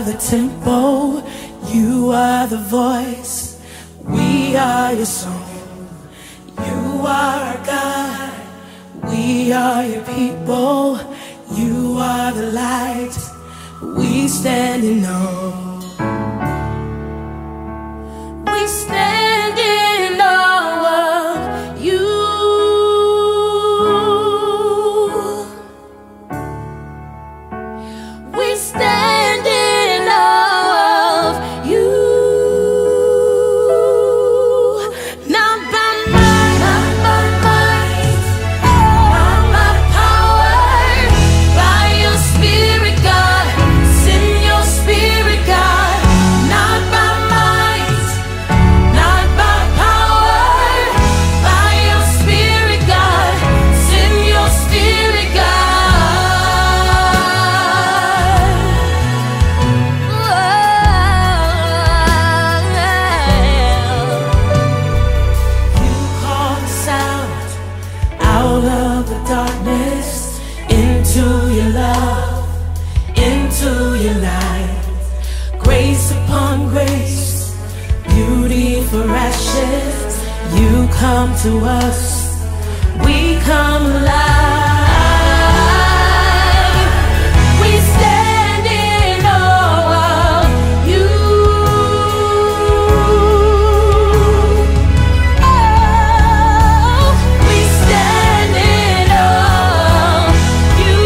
are the tempo, you are the voice, we are your song. You are our God, we are your people, you are the light, we stand in awe. We stand in awe of you. We stand in awe of you. Not by might, not by might, not by power, by your Spirit, God. Send your Spirit, God. Not by might, not by power, by your Spirit, God. Send your Spirit, God. You call us out of the darkness, into your love, into your light. Grace upon grace, beauty for ashes. You come to us, we come alive. We stand in awe of you. Oh, we stand in awe of you.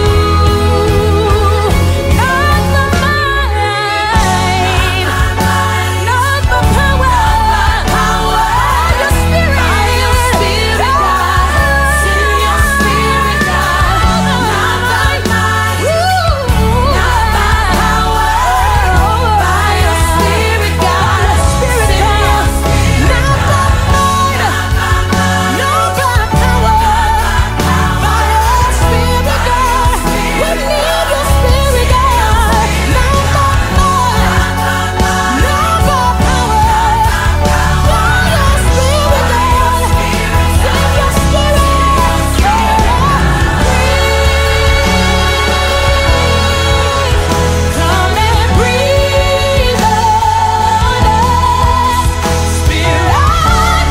Not the might, not the power, your Spirit, God. Send your Spirit, God. Not by might, not by power, by your Spirit, God. Send your Spirit, not by might, not by power, by your Spirit, God. We need your Spirit, God. Not by might, not by power, by your Spirit, God. Send your Spirit, come and breathe on us. Spirit,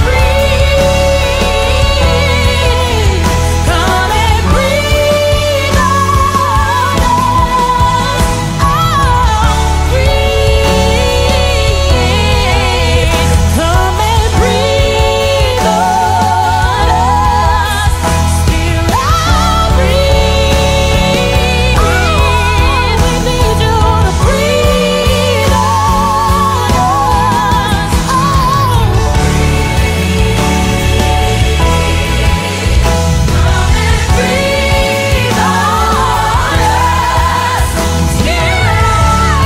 breathe. Come and breathe on us. Oh, breathe. Come and breathe on us. Spirit, breathe. We need you to breathe on us. Oh, breathe. Come and breathe on us. Spirit,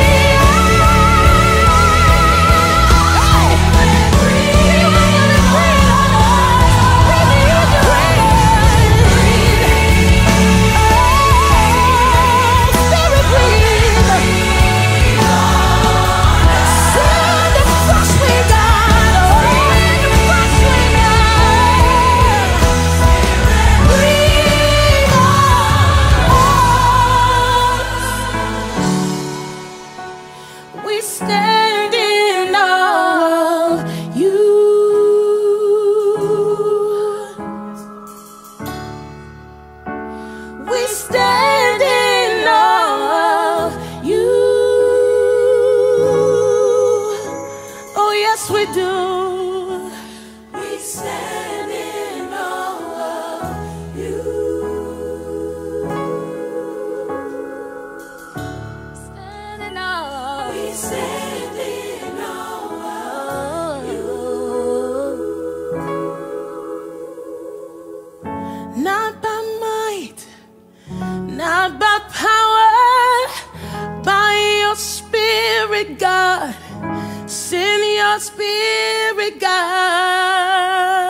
we stand in awe of you. We stand in awe of you. Oh, yes, we do. We stand in awe of you. Stand in awe. We stand in awe of you. Not by might, not by power, by your Spirit, God. Send your Spirit, God.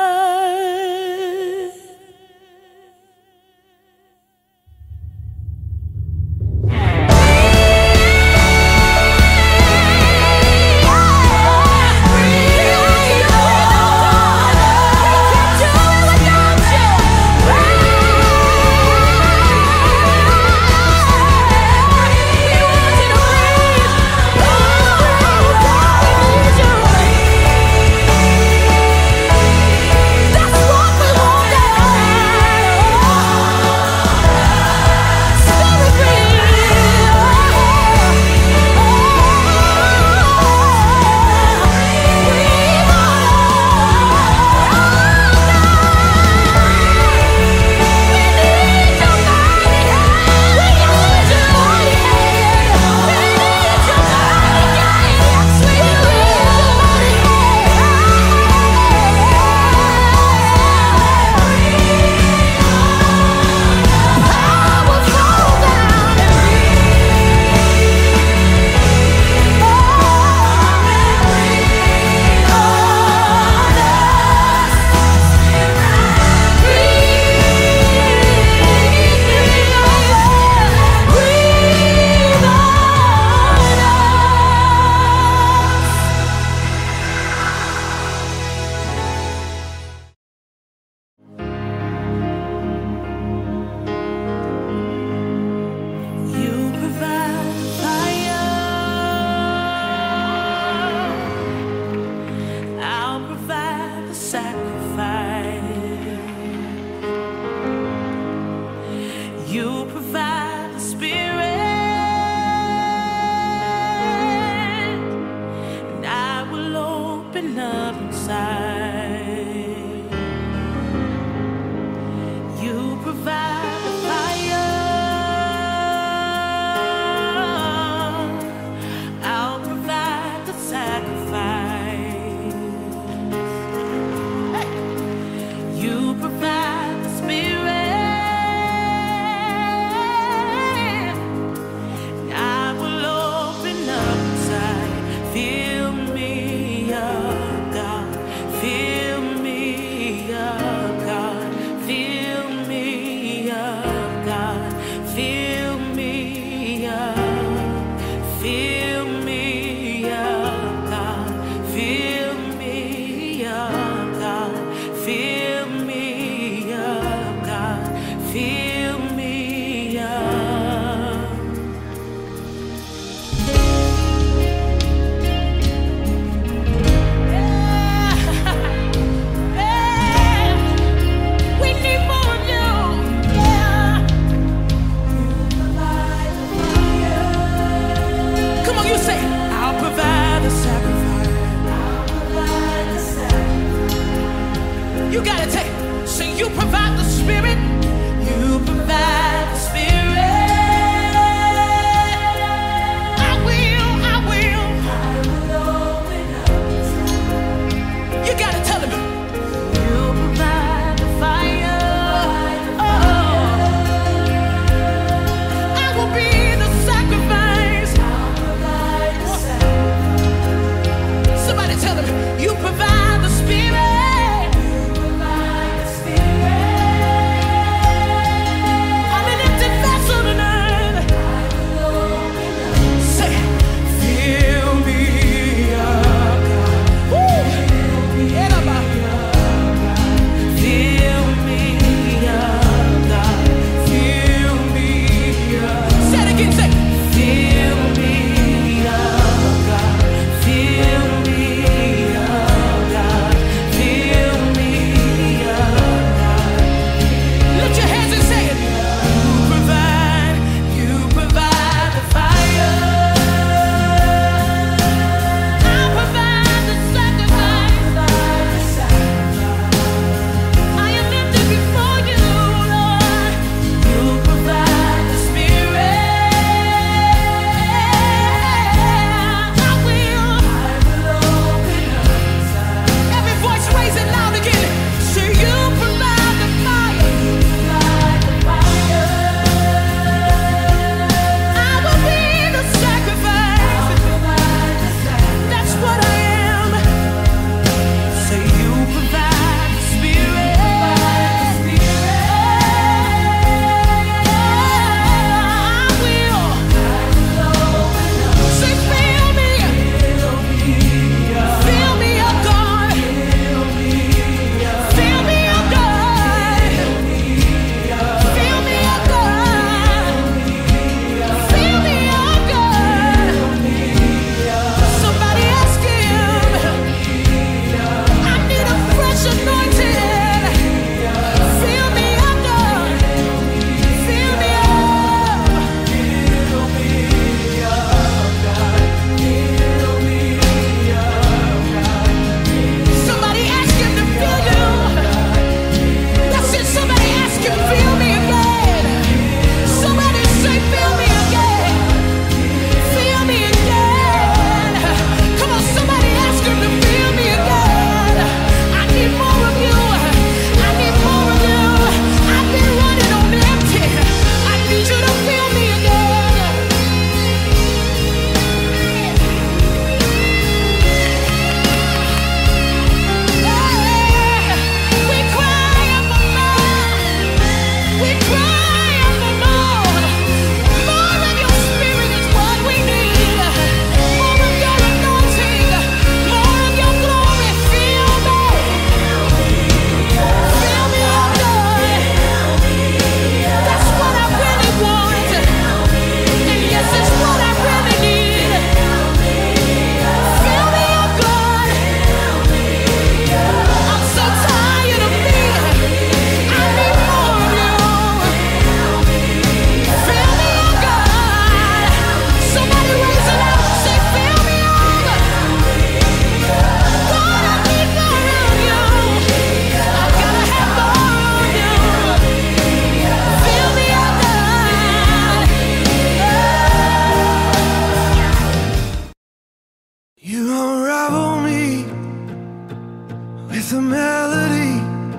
with a melody.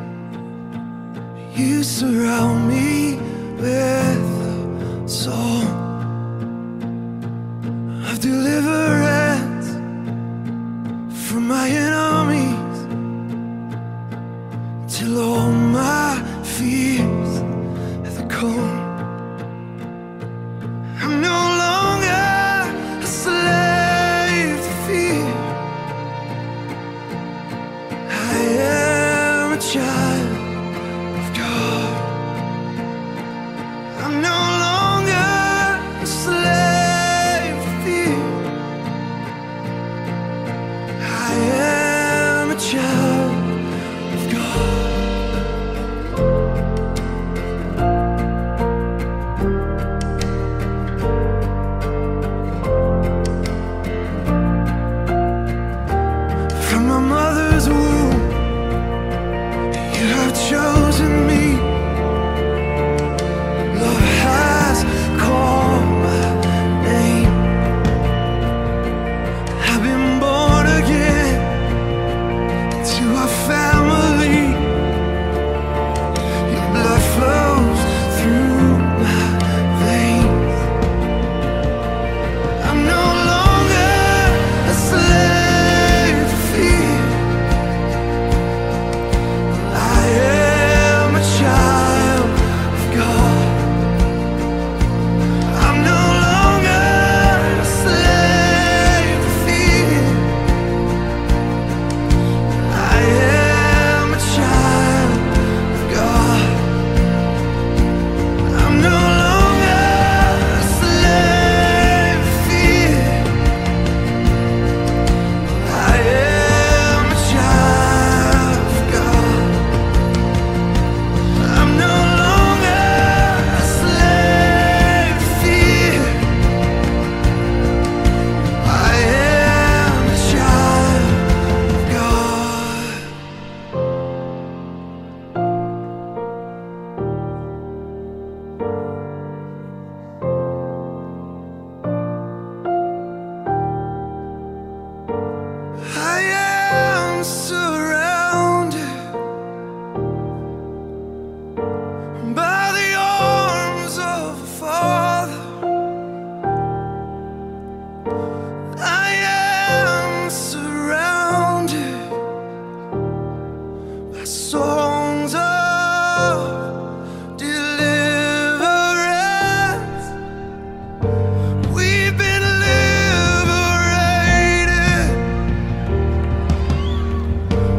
You surround me with a song of deliverance from my enemies, till all my fears have gone. I'm no longer a slave to fear. I am a child of God. I'm no longer a slave to fear. I am a child of God. From my mother's womb, you have chosen me. Love has called my name. I've been born again into a family. Your blood flows through my veins. I'm no longer a slave to fear. I am a child of God. I'm no longer a slave to fear. I am a child of God. I'm no longer a slave to fear. I am a child of God. I'm no longer a slave to fear. I am a child of God. I am surrounded by the arms of a Father. I am surrounded by songs of deliverance. We've been liberated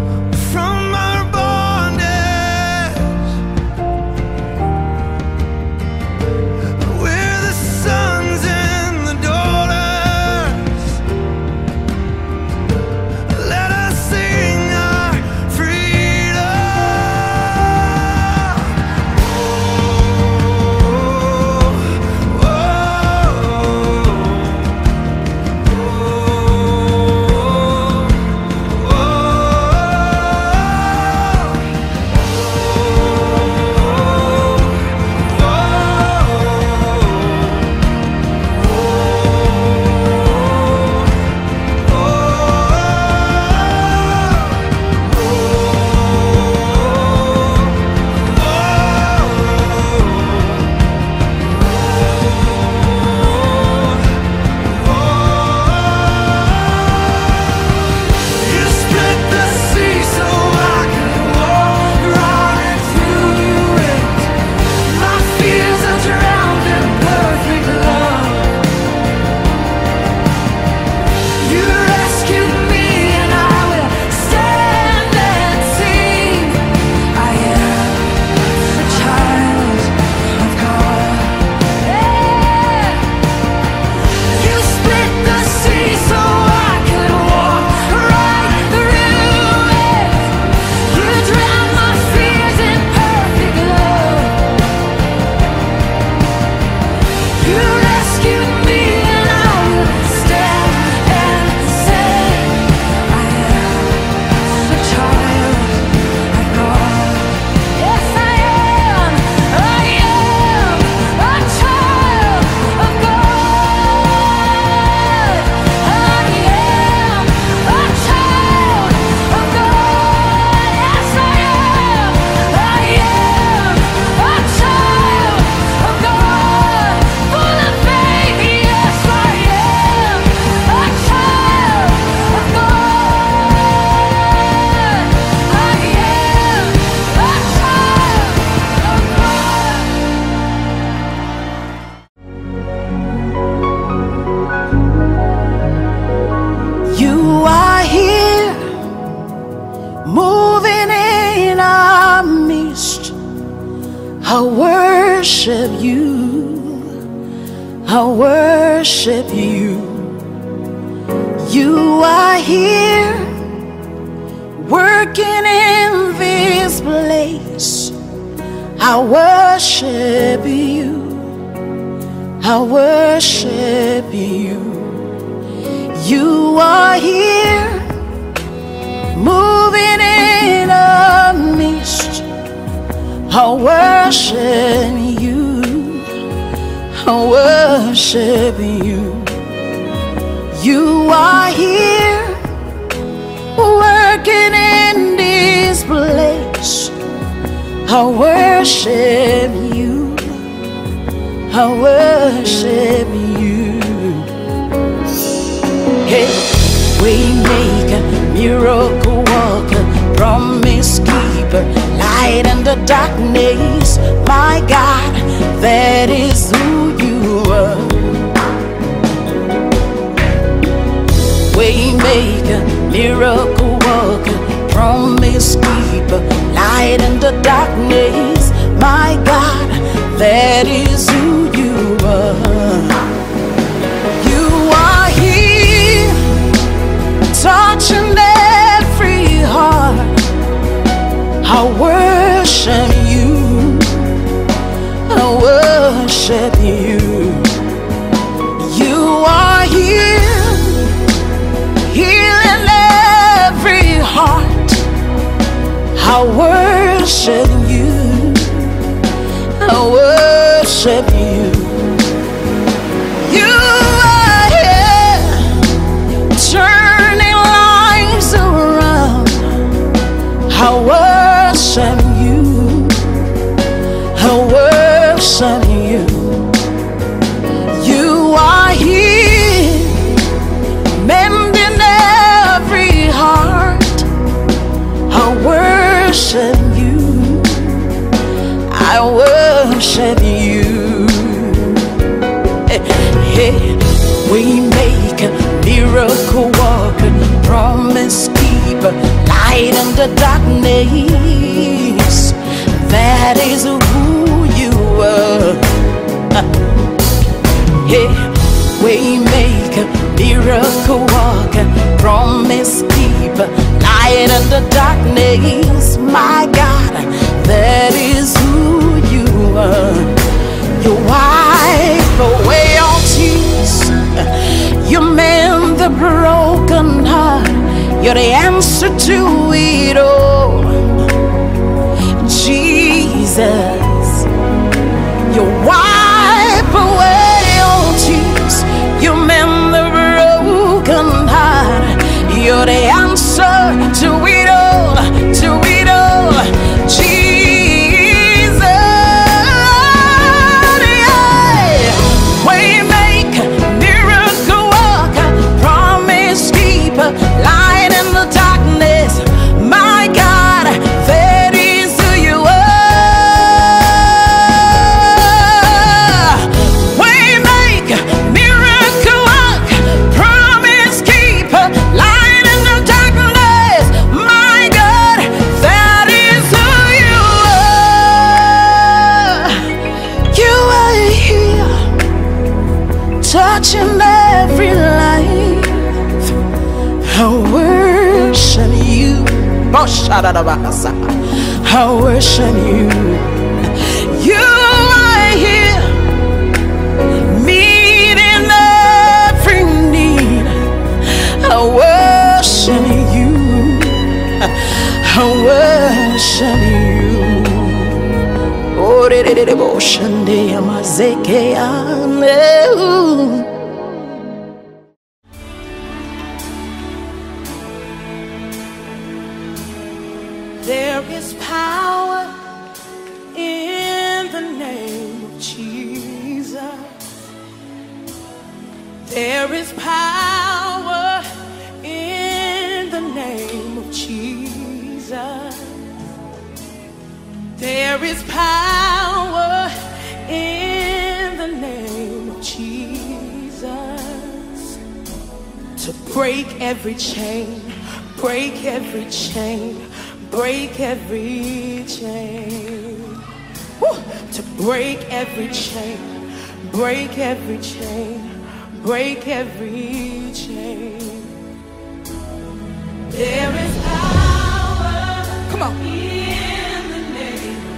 I worship you. I worship you. You are here, working in this place. I worship you. I worship you. You are here, moving in our midst. I worship you. I worship you. You are here, working in this place. I worship you. I worship you. Hey, Waymaker, miracle worker, promise keeper, light in the darkness. My God, that is who you are. Waymaker, miracle worker, promise keeper, light in the darkness. My God, that is who you are. You are here, touching every heart. I worship you. I worship you. You are here, healing every heart. I worship you. I worship you. You are here, turning lives around. I worship you. I worship you. You are here, mending every heart. I worship you. I worship you. Hey, Waymaker, miracle worker, promise keeper, light in the darkness. That is who you are. Hey, Waymaker, miracle worker, promise keeper, light in the darkness. My God, that is who you are. You wipe away all tears. You mend the broken heart. You're the answer to it all. Jesus, you wipe away all tears. You mend the broken heart. You're the answer to it all, to it all. Jesus, yeah. Waymaker, miracle worker, promise keeper, light in the darkness. My God, that is who you are. Waymaker, miracle worker, promise keeper, light in the darkness. My God, that is who you are. You are here, touching every life. I worship you. I worship you. You are here, meeting every need. I worship you. I worship you. Oh, there is power in the name of Jesus. There is power in the name of Jesus. There is power in the name of Jesus to break every chain, break every chain, break every chain. to break every chain, break every chain, break every chain. There is power, come on, in the name of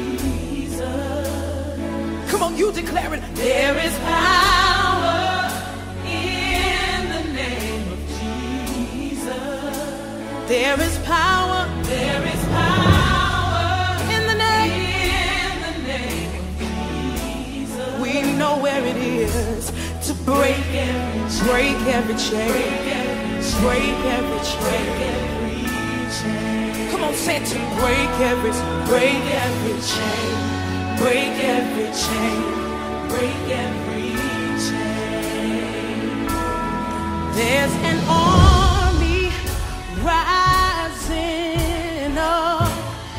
Jesus. Come on, you declare it. There is power in the name of Jesus. There is power, there is power in the name of Jesus. We know where it is to break every chain, break every chain. Come on, say it, to break every chain, break every chain, break every chain. There's an army rising up.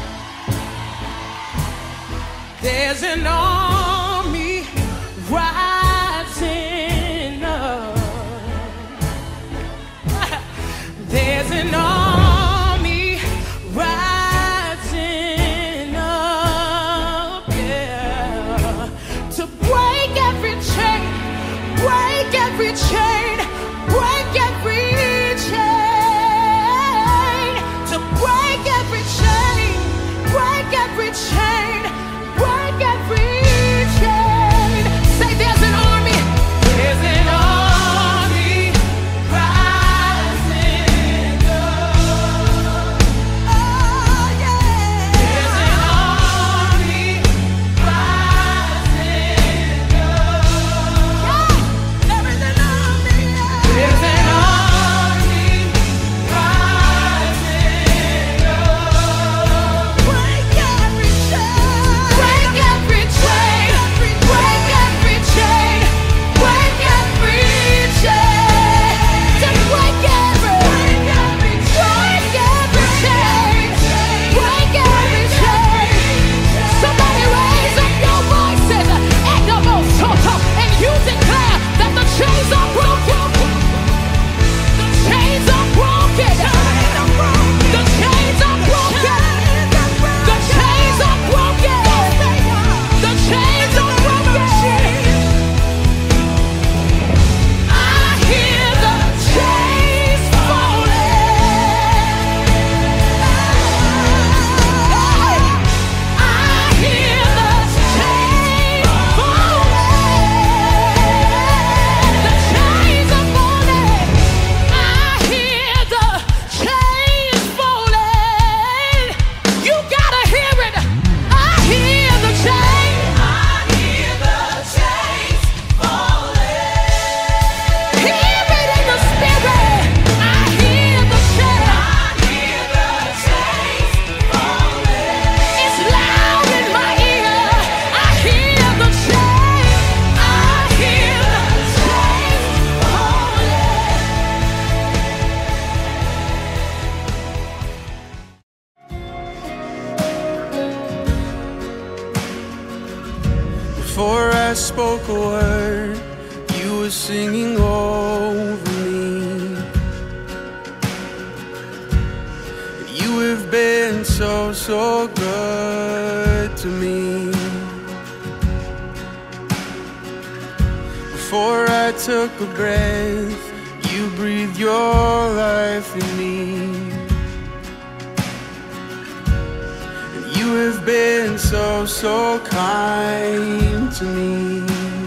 There's an army rising up. There's an army rising up, yeah, to break every chain, break every chain, break every chain, to break every chain, break every chain, break every chain. Say there's an army, there's an army rising up. Oh yeah, there's an army rising up. Yeah, there is an army. There's an army rising up. Break every chain, break every chain, break every chain, break every chain, to break every chain, break every chain. Somebody raise up your voices and you declare that the chains are broken. The chains are broken. The chains are broken. The chains are broken. The chains are broken. I hear the chains falling. I hear the chains falling. The chains are falling. I hear the chains falling. You gotta hear it. I hear the chains. I hear the chains falling. Hear it in the spirit. I hear the chains. I hear the chains falling. It's loud in my ear. I hear the chains. I hear the chains falling. Before I spoke a word, you were singing over me. You have been so, so good to me. Before I took a breath, you breathed your life in me. You have been so, so kind to me.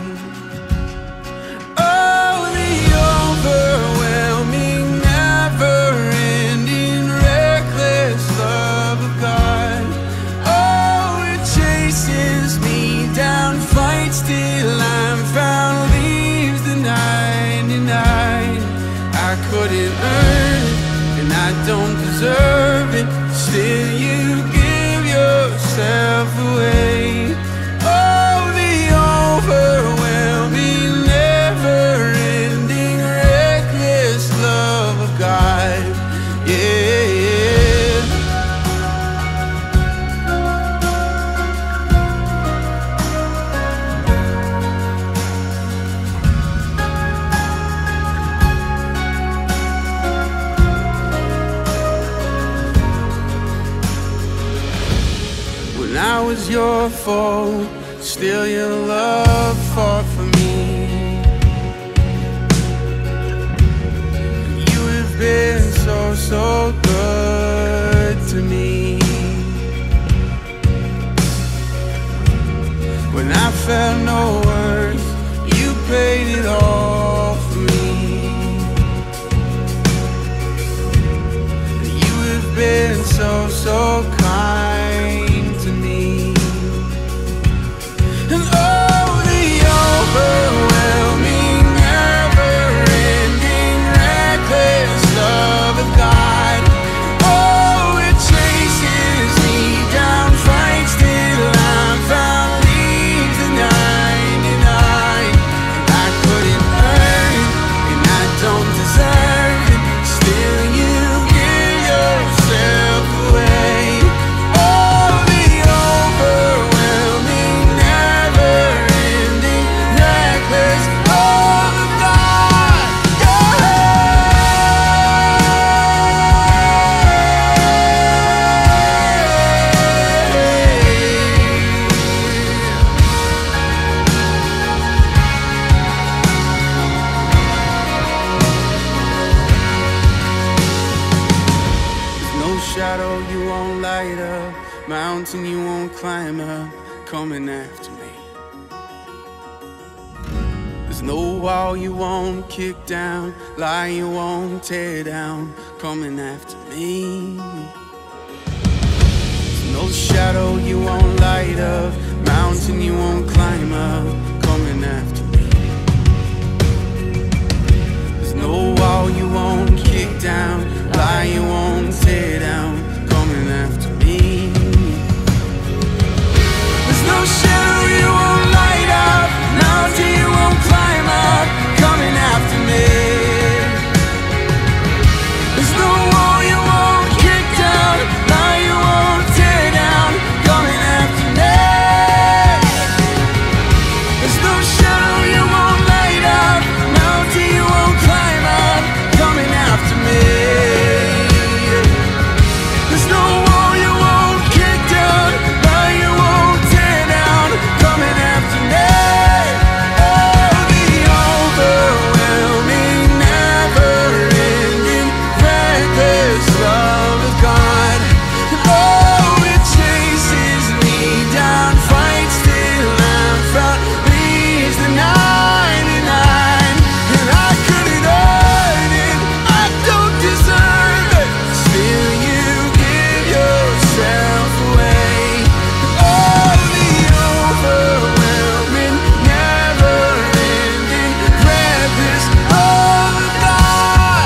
Oh, the overwhelming, never-ending, reckless love of God. Oh, it chases me down, fights till I'm found, leaves the 99. I couldn't earn it, and I don't deserve it. Still, you give yourself away. Oh, the overwhelming, never-ending, reckless love of God. Yeah. was your fault, still your love fought for me. You have been so, so good to me. When I felt no worth, you paid it all for me. You have been so, so kind to me. And oh, the overwhelming, never-ending, reckless love of God. Oh, it chases me down, fights till I'm found, leaves the 99. I couldn't earn it, and I don't deserve it. Still you give yourself away. Oh, the overwhelming, never-ending, reckless love of God. There's no shadow you won't light up, mountain you won't climb up, coming after me. There's no wall you won't kick down, lie you won't tear down, coming after me. There's no shadow you won't light up, mountain you won't climb up, coming after me. There's no wall you won't kick down, lie you won't tear down, coming after me. There's no shadow you won't light up, mountain you won't climb up, coming after me. There's no wall you won't kick down, lie you won't tear down, coming after me. There's no shadow you won't light up, mountain you won't climb up, coming after me. There's no wall you won't kick down, lie you won't tear down, coming after me. Oh, the overwhelming, never-ending, reckless love of God. And oh, it chases me down, fights till I'm found, leaves the 99. And I couldn't earn it, I don't deserve it. Still you give yourself away. Oh, the overwhelming, never-ending, reckless love of God.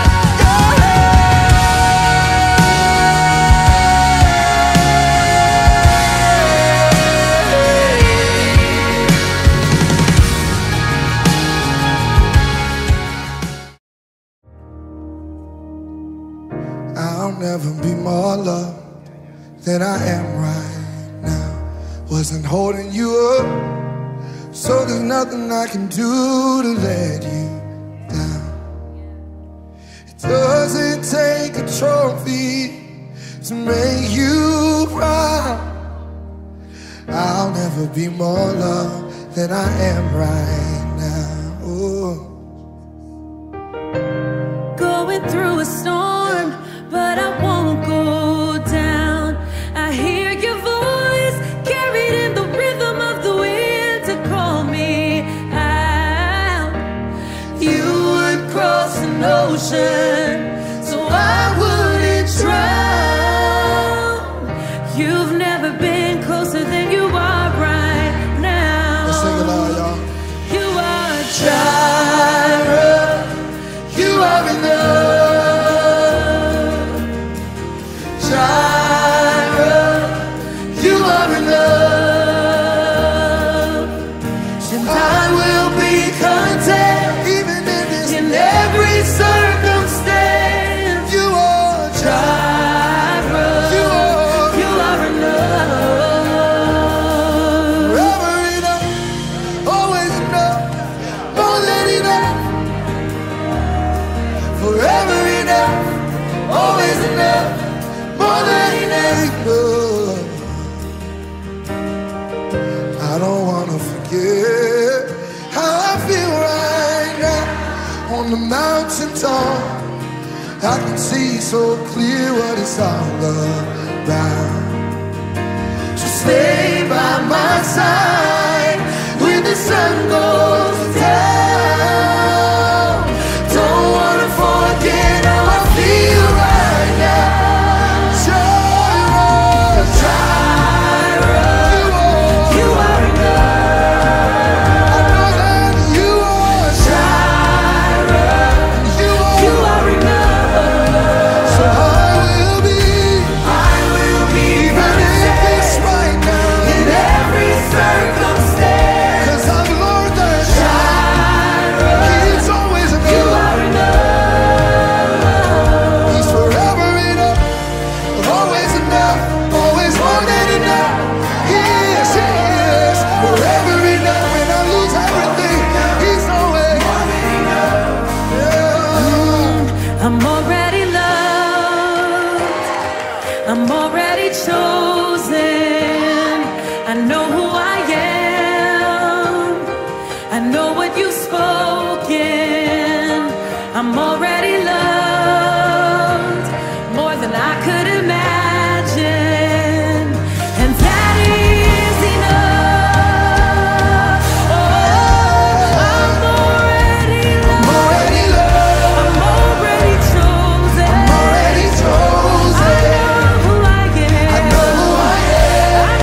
I'll never be more loved than I am right now. Wasn't holding you up, so there's nothing I can do to let you down. It doesn't take a trophy to make you proud. I'll never be more loved than I am right now. Oh. Going through a storm, but I won't go down. I hear your voice carried in the rhythm of the wind to call me out. You would cross an ocean so I wouldn't drown. You've never been closer than you are right now. Let's sing it loud, y'all. You mountain top, I can see so clear what it's all about. So stay by my side when the sun goes down. Don't wanna forget how I feel right now. I'm already loved, I'm already chosen. I know who I am, I know what you've spoken. I'm already loved, more than I could imagine, and that is enough. Oh, I'm already loved, I'm already chosen. I know who I am, I know who I am.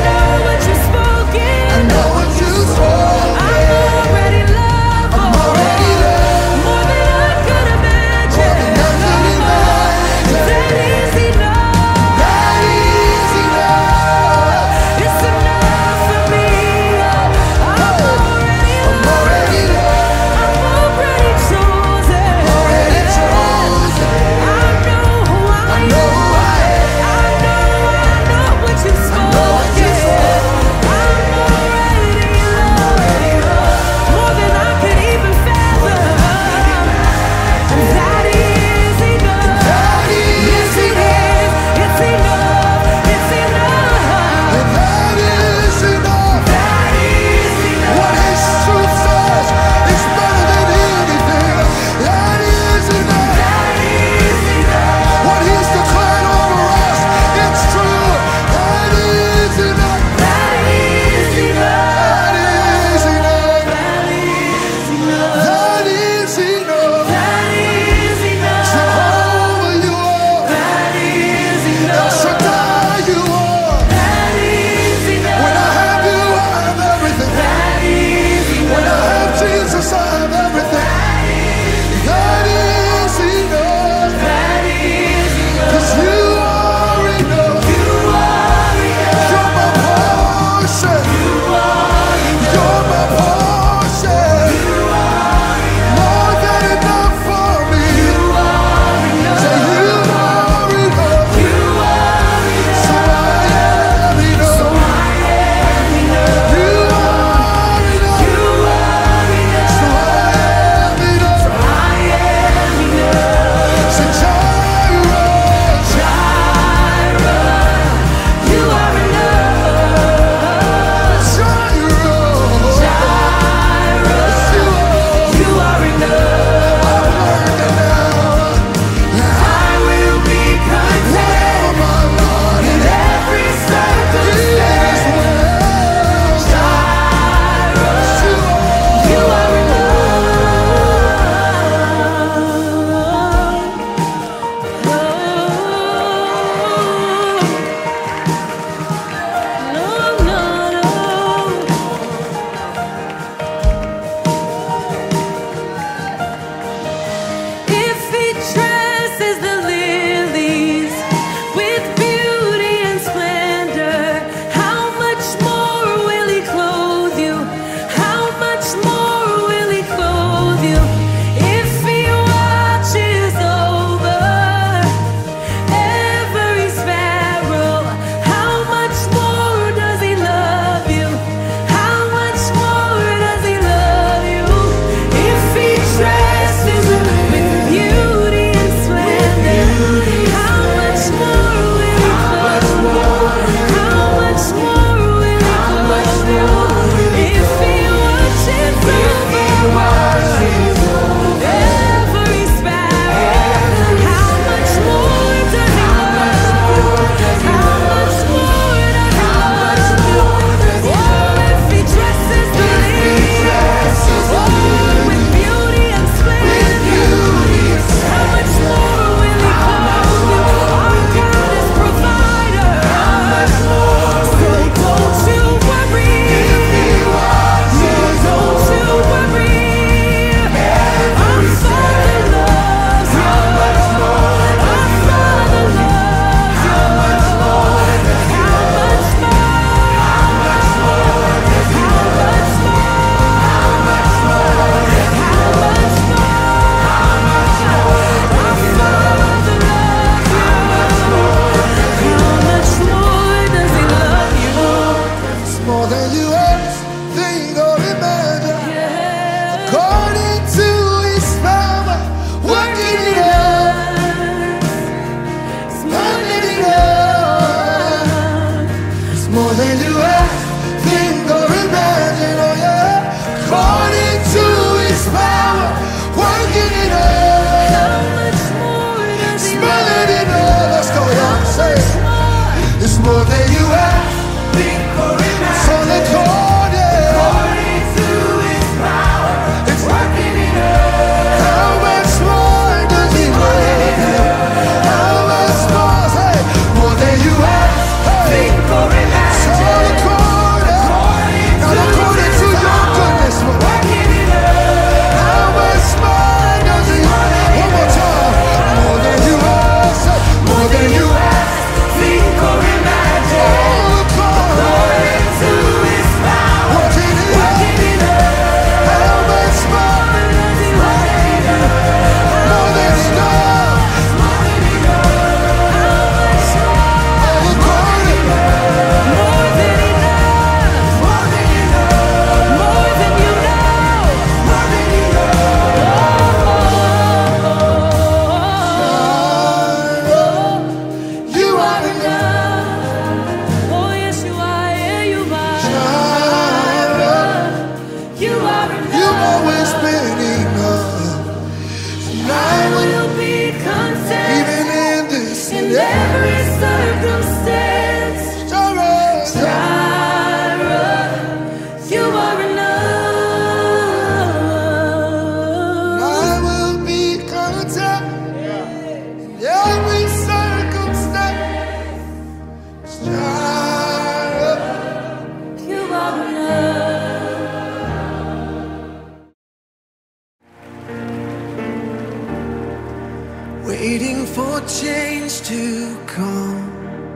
Waiting for change to come,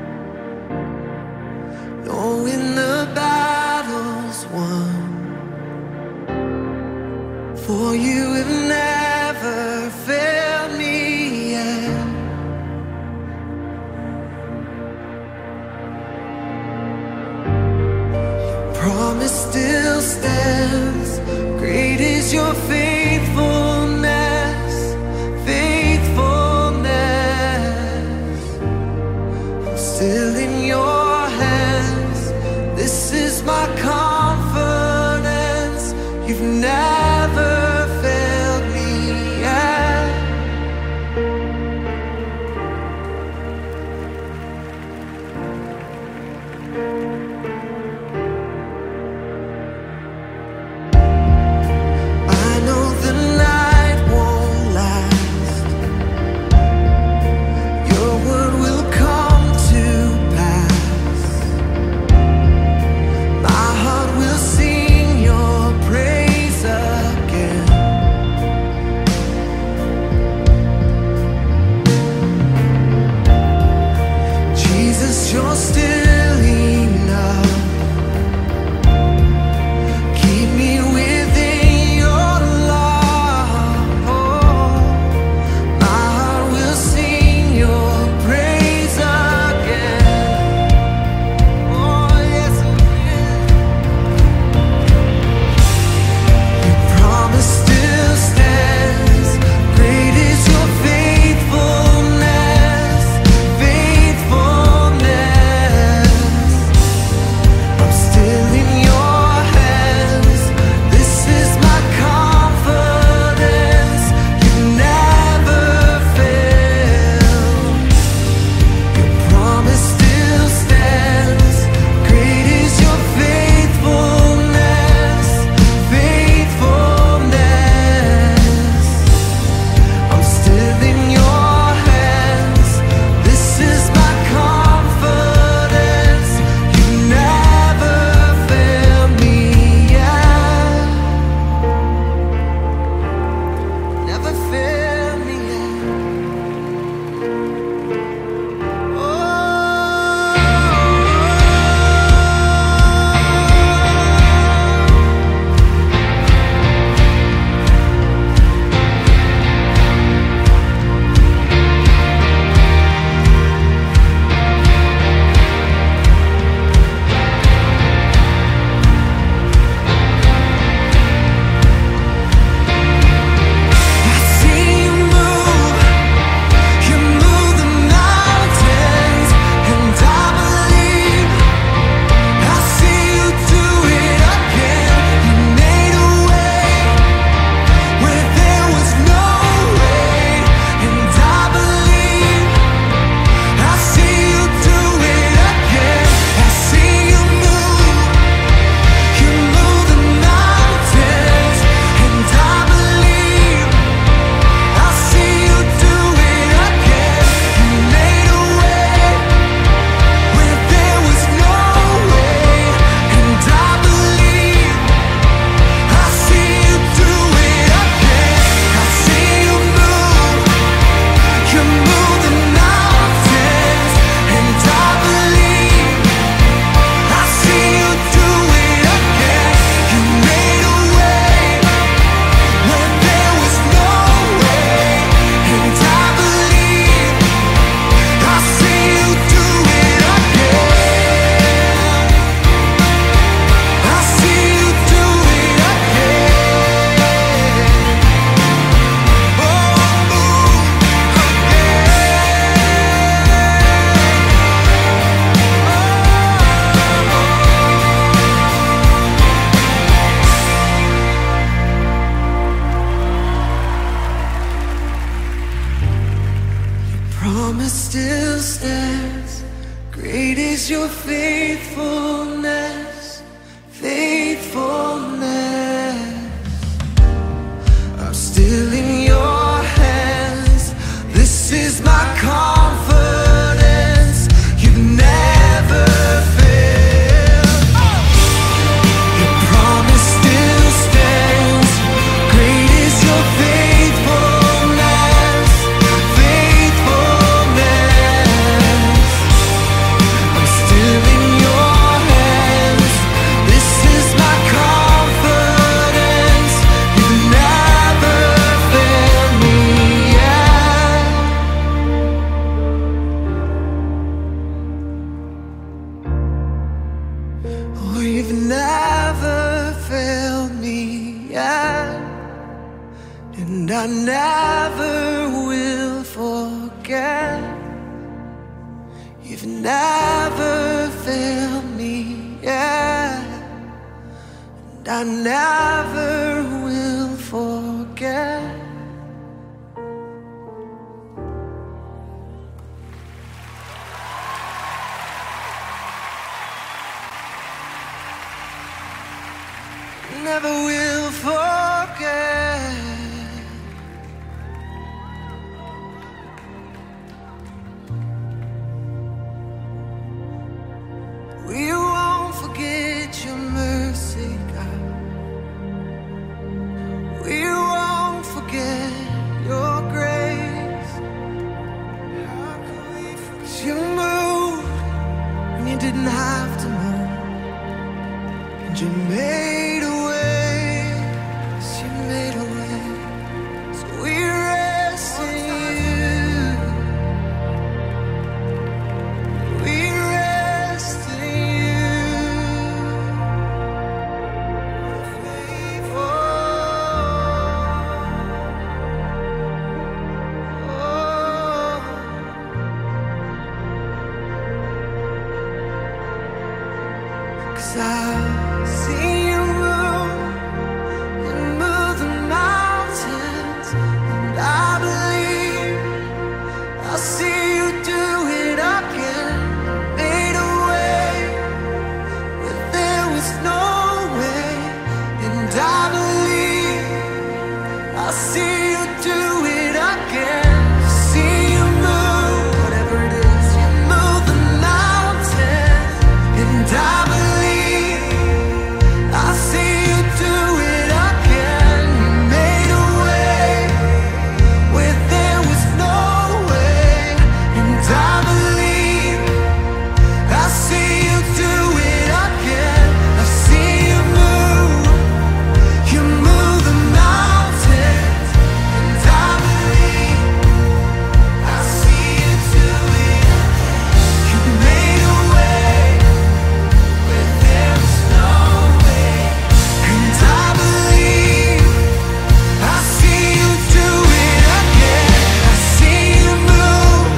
knowing the battle's won. For you have never failed me yet. Your promise still stands. Great is your faithfulness, faithfulness. I'm still in your hands. This is my confidence. You've never failed me yet. I know the night won't last. Your word will come to pass. still stands. Great is your faithfulness, faithfulness. I'm still in your hands. This is my confidence. You've never failed. Your promise still stands. Great is your faithfulness, faithfulness. I'm still in your hands. This is my confidence. You've never failed me yet. Oh, you've never failed me yet. And I never will forget. You've never failed me yet. And I never will forget. Never will forget. We won't forget your mercy, God. We won't forget your grace. How can we forget? 'Cause you moved when you didn't have to move, and you made a way. Yes, you made a way. So we rest in you. We rest in you. Cause I've seen you move the mountains, and I believe I'll see you do it again. Made a way where there was no way, and I believe I'll see you do it again. See you move, whatever it is, you move the mountains, and I believe I'll see you do it again. You made a way where there was no way, and I believe I'll see you do it again. I see you move the mountains, and I believe I'll see you do it again. You made a way where there was no way, and I believe I'll see you do it again. I see you move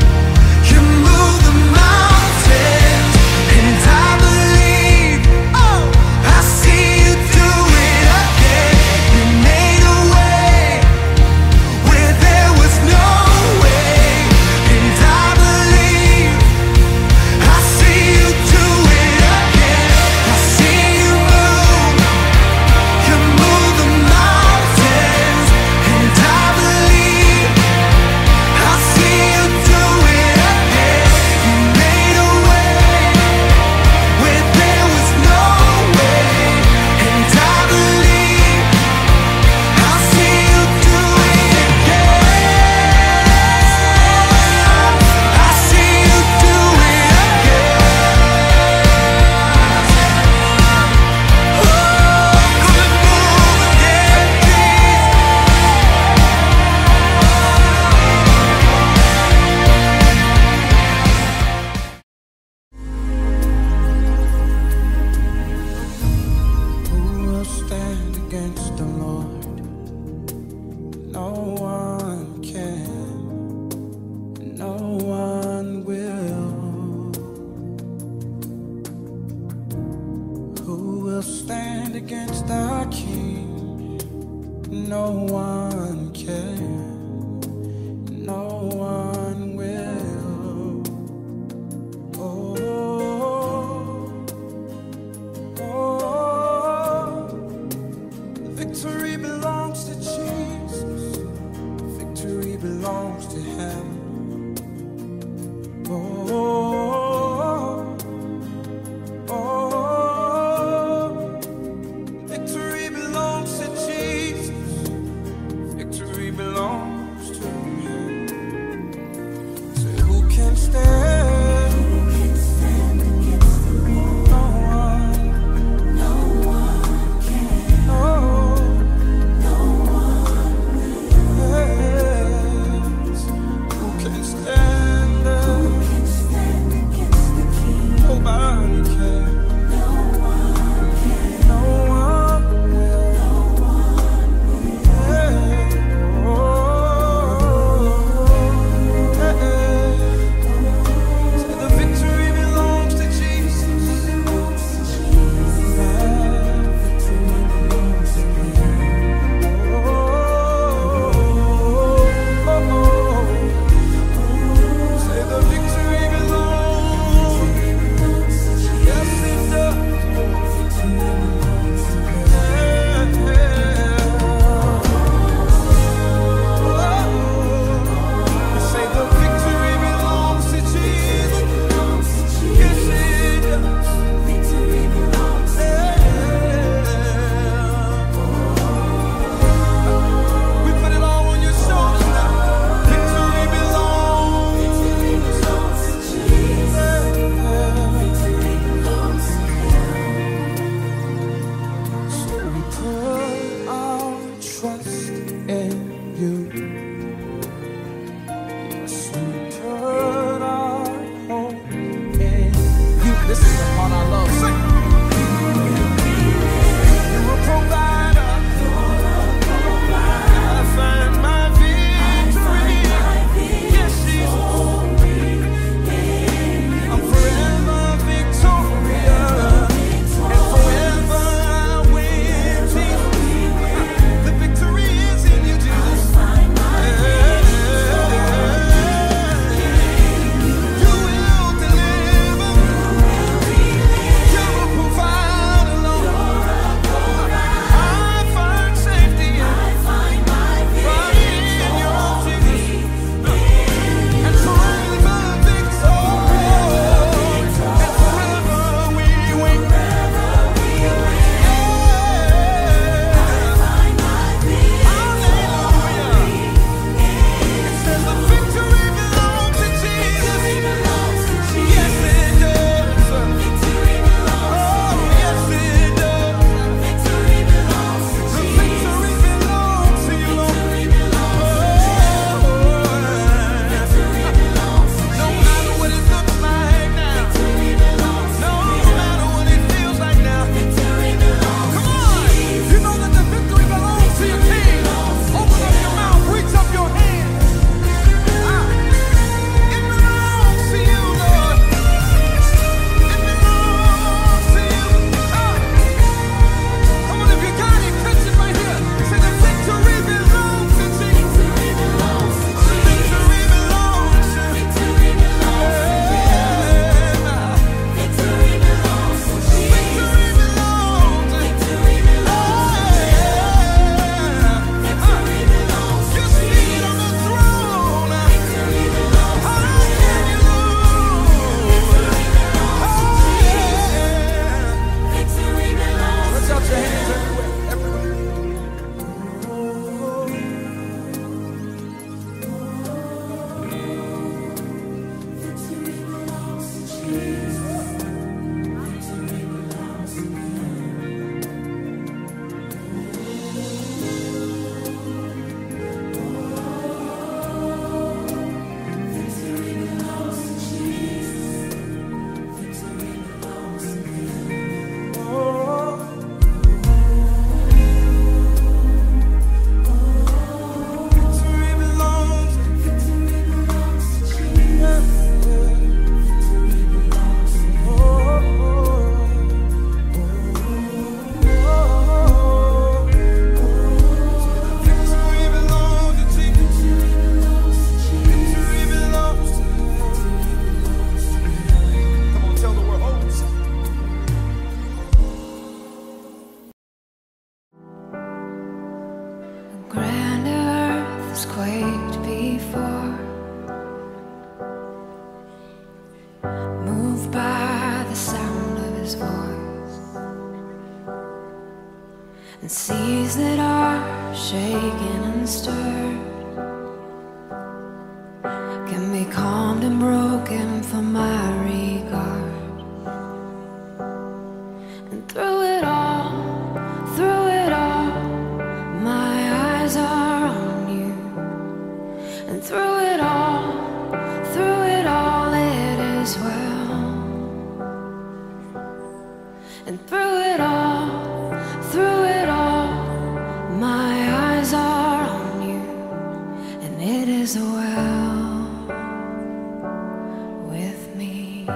the mountains, and I believe, oh, I see you do it again. You made a way where there was no way, and I believe I see you do it again. I see you move the mountains, and I believe I see you do it again. You made a way where there was no way, and I believe I'll see you do it again. I see you do it again. Oh, gonna move again, Who will stand against the Lord? No one can, no one will. Who will stand against the King? No one can, no one will. His voice, and seas that are shaken and stirred can be calmed and broken for my regard. And through it all, my eyes are on you. And through it all, it is well. And through it all, my eyes are on you, and it is well with me.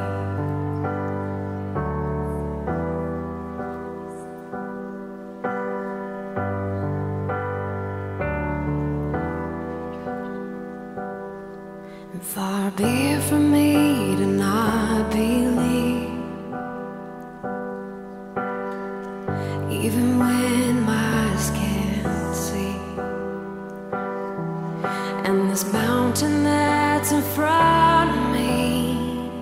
And far be it from me to not believe, even when my eyes can't see. And this mountain that's in front of me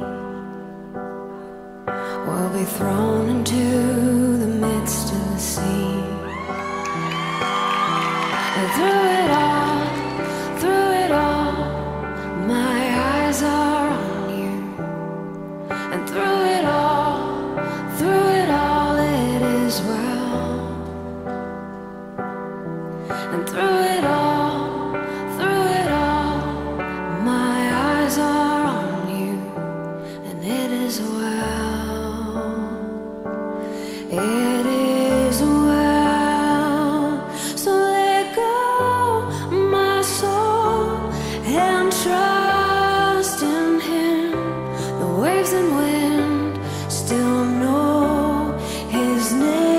will be thrown into the midst of the sea. And through it all, my eyes are on you. And through it all, it is well. And through it all, my eyes are on you, and it is well. It is well. So let go, my soul, and trust in Him. The waves and wind still know His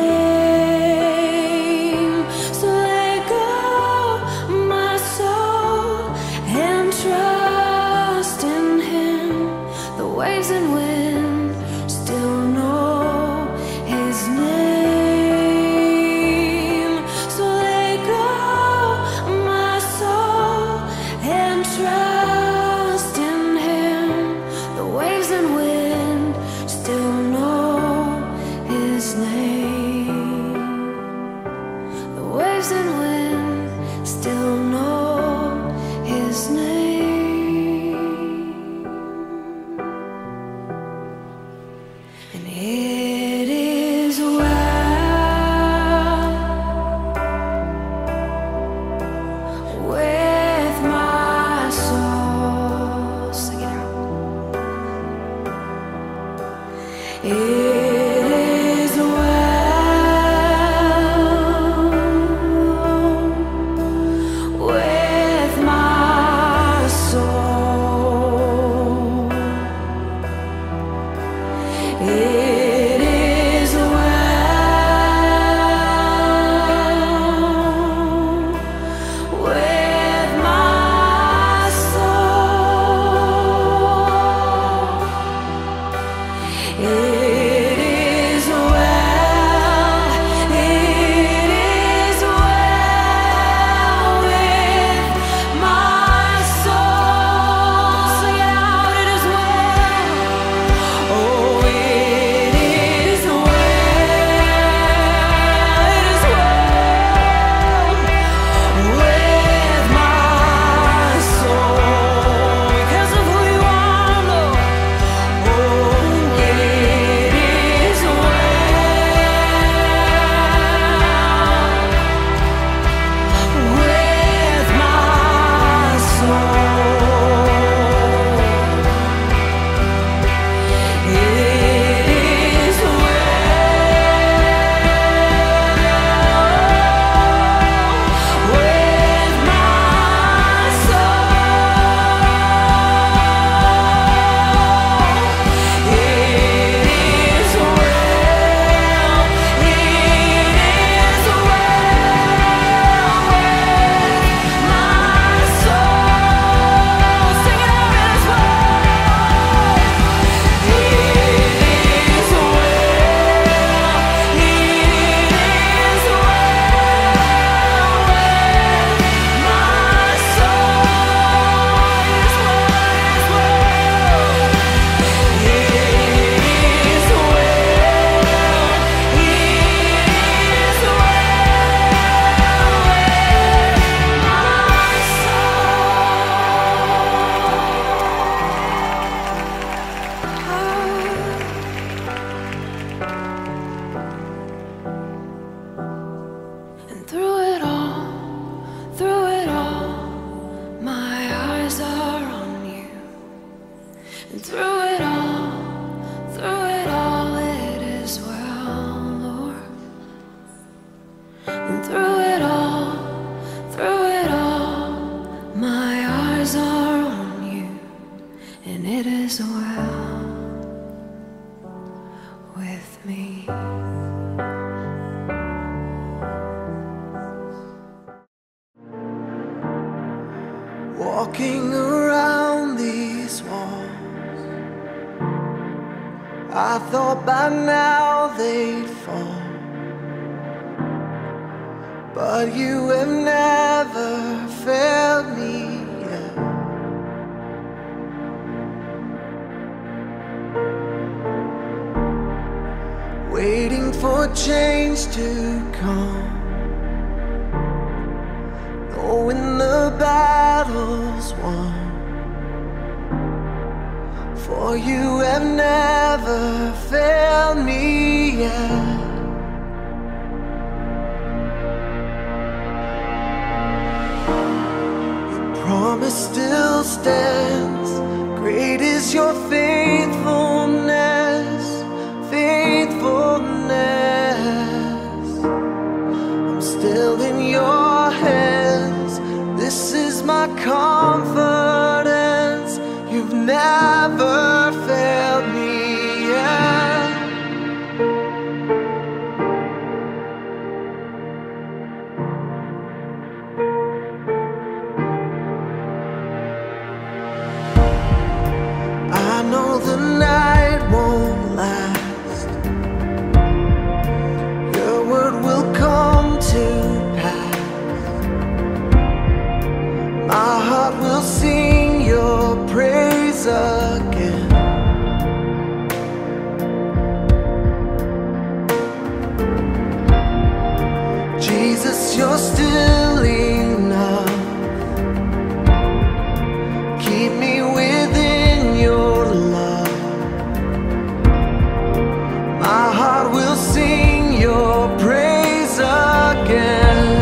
name. So let go, my soul, and trust in Him. The waves and wind still know His name. So let go, my soul, and trust in Him. The waves and wind still know His name. The waves and wind still know His name. And it is well with my soul. Sing it out. It is well with my soul. It is well with my soul. It And through it all, it is well, Lord. And through it all, my eyes are on you, and it is well with me. Walking around these walls, I thought by now they'd fall, but you have never failed me yet. Waiting for change to come, knowing the battle's won, for you have never failed me yet. Your promise still stands, great is your faithfulness, faithfulness. I'm still in your hands, this is my confidence. You've never failed me yet. I know the night won't last, your word will come to pass. My heart will sing your praise again. Jesus, you're still enough. Keep me within your love. My heart will sing your praise again.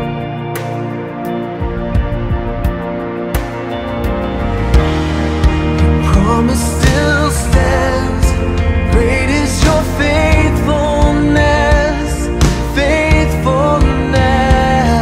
Promise still stands, great is your faithfulness, faithfulness.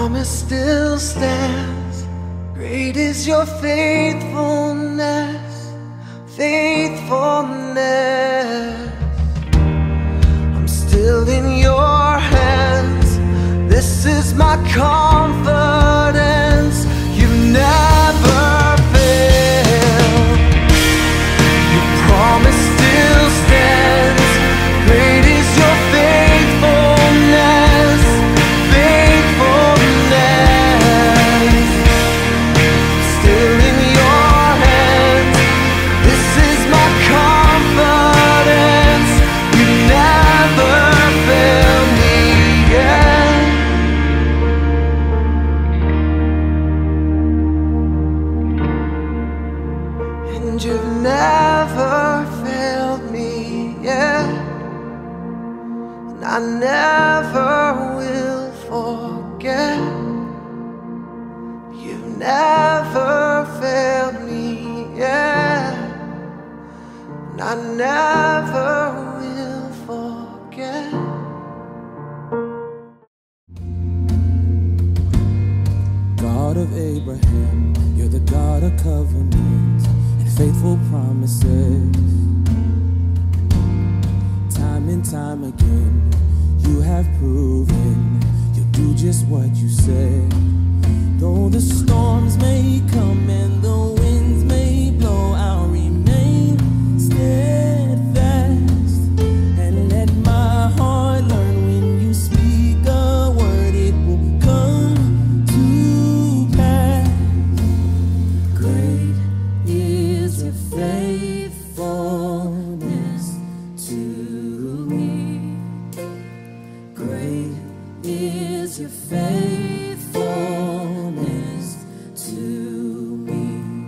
promise still stands. Great is your faithfulness, faithfulness. I'm still in your hands. This is my confidence. You never fail. Your promise still stands. Great is your faithfulness, faithfulness. Still in your hands. This is my confidence. You never fail me yet. And you've never failed me yet. And I never will forget. You've never failed me yet. And I never will forget. God of Abraham, you're the God of covenants and faithful promises. Time and time again, you have proven you'll do just what you said. Though the storms may come and the winds may blow, I'll remain steadfast and let my heart learn when you speak a word, it will come to pass. Great is your faithfulness to me. Great is your faithfulness to me.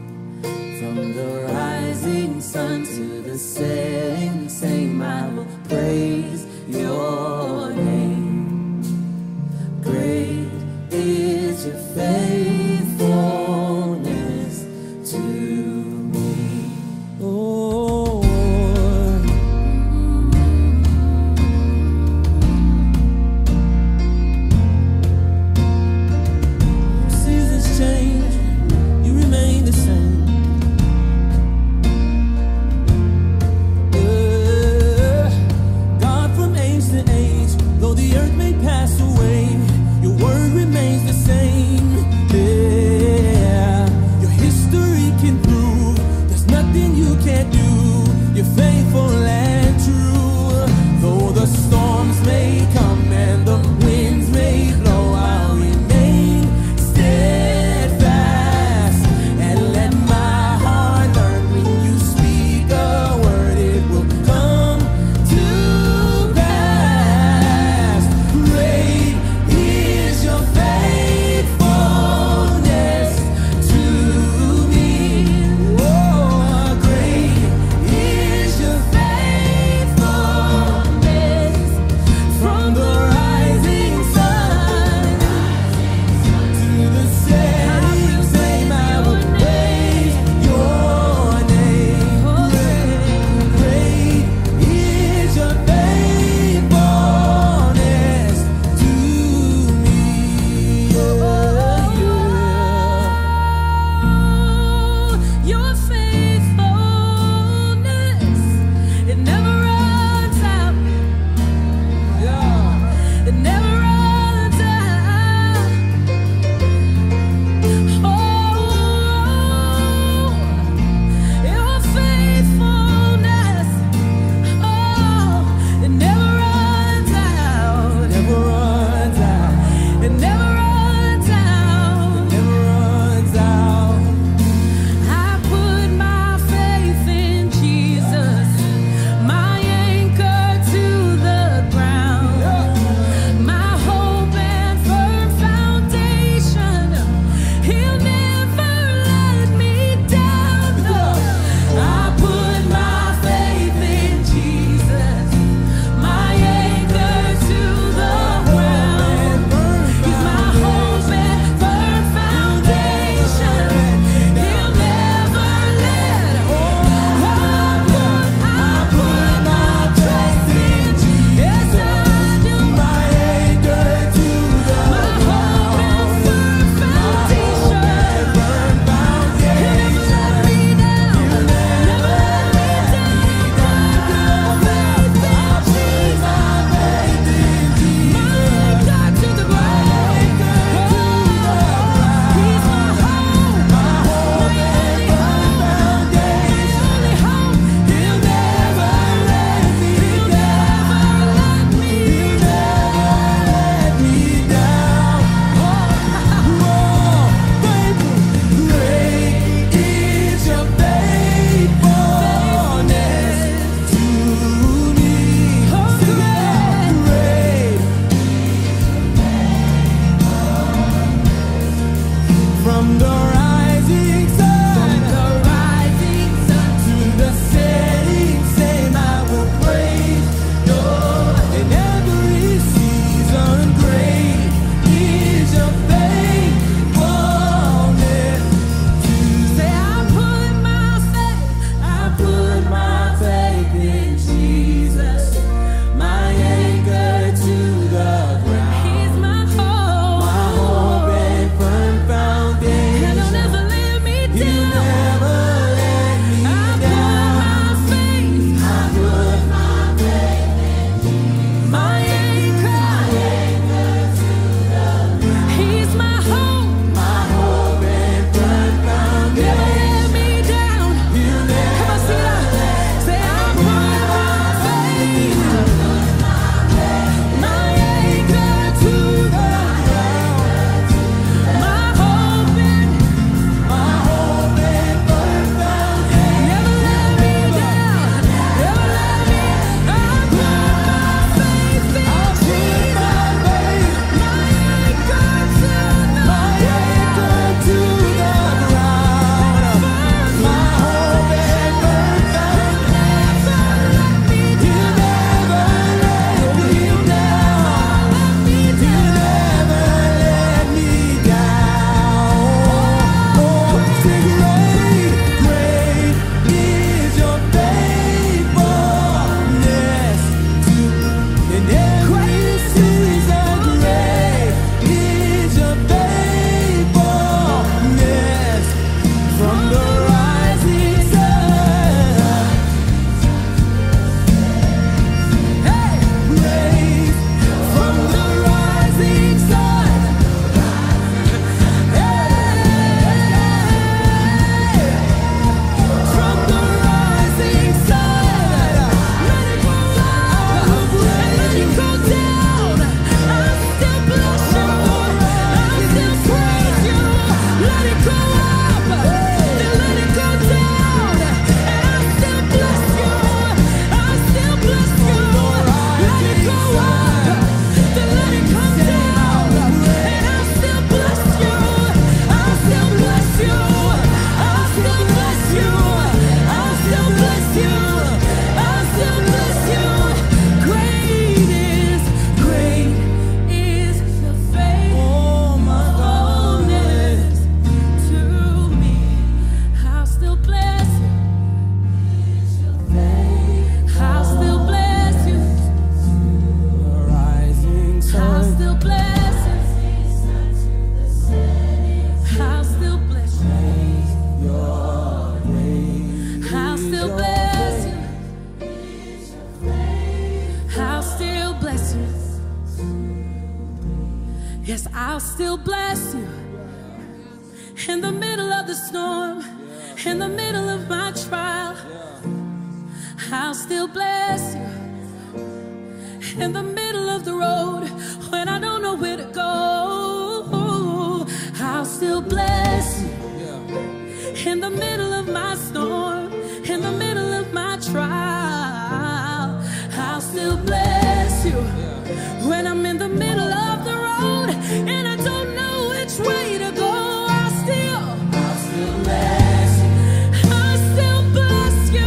Yes, I'll still bless you in the middle of the storm, in the middle of my trial. I'll still bless you in the middle of the road when I don't know where to go. I'll still bless you in the middle of my storm, in the middle of my trial. I'll still bless you when I'm in the middle of the road and I don't know which way to go. I'll still bless you. I'll still bless you.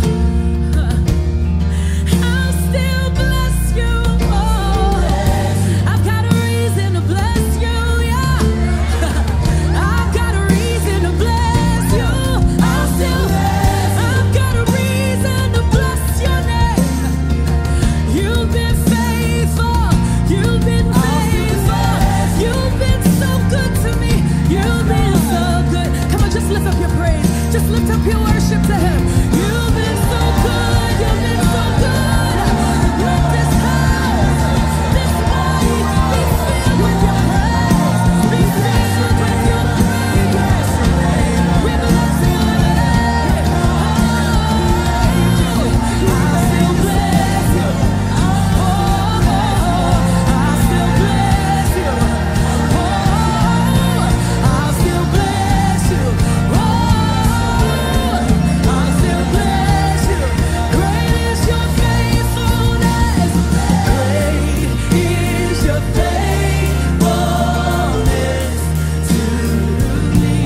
I'll still bless you. Oh, I've got a reason to bless you, yeah. I've got a reason to bless you. I've got a reason to bless your name. You've been faithful. You've been faithful. You've been so good to me. You've been so good. Come on, just lift up your praise. Just lift up your worship to him. You've been so good. You've been so good. Let this house, this body be filled with your praise. Be filled with your praise. We bless your name. I'll still bless you. I'll still bless you. I'll still bless you. I'll still bless you. Great is your faithfulness. Great is your faithfulness to me.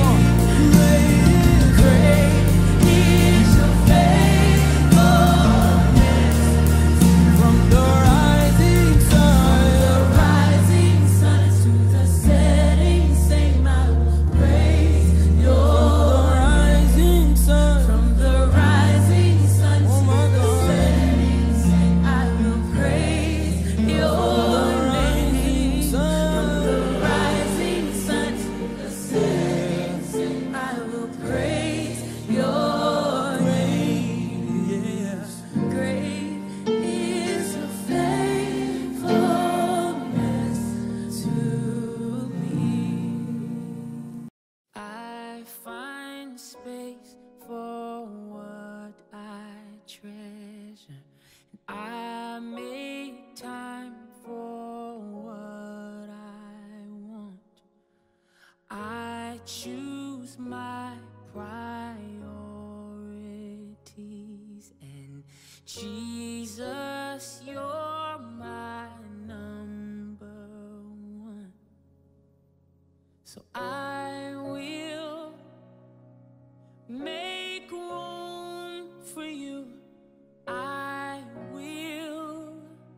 Great is your faithfulness. From the rising sun to the setting sun, I will praise your rising sun. From the rising sun to the setting sun, I will praise your name. From the rising sun to the setting sun, I will praise your name. Great is your faithfulness to me. I find space for what I treasure, and I make time for what I want. I choose my priorities, and Jesus, you're my number one. So I will make room for you. I will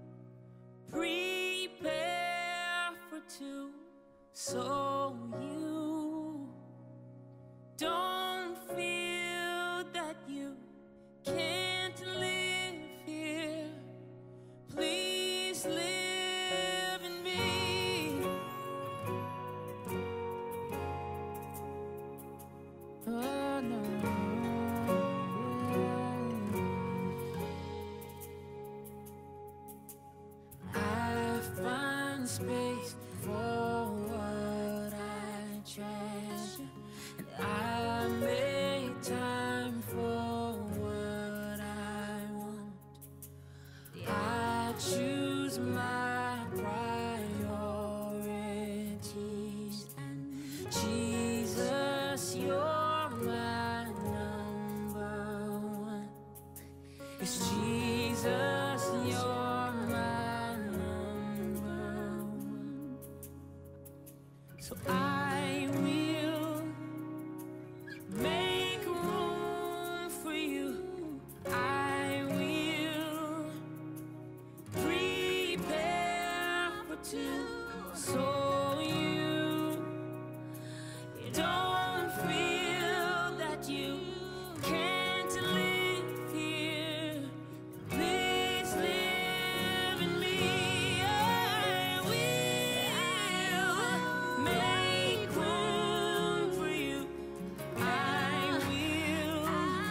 prepare for two, so you don't feel that you can't live here. Please live in me. Oh no. I find space for what I treasure, and I make time for what I want. I choose my priorities, and Jesus, you're my number one. It's Jesus, you're my number one. So I will make room for you. I will prepare for two, so you don't feel that you can't live here. Please live in me. I will make room for you. I will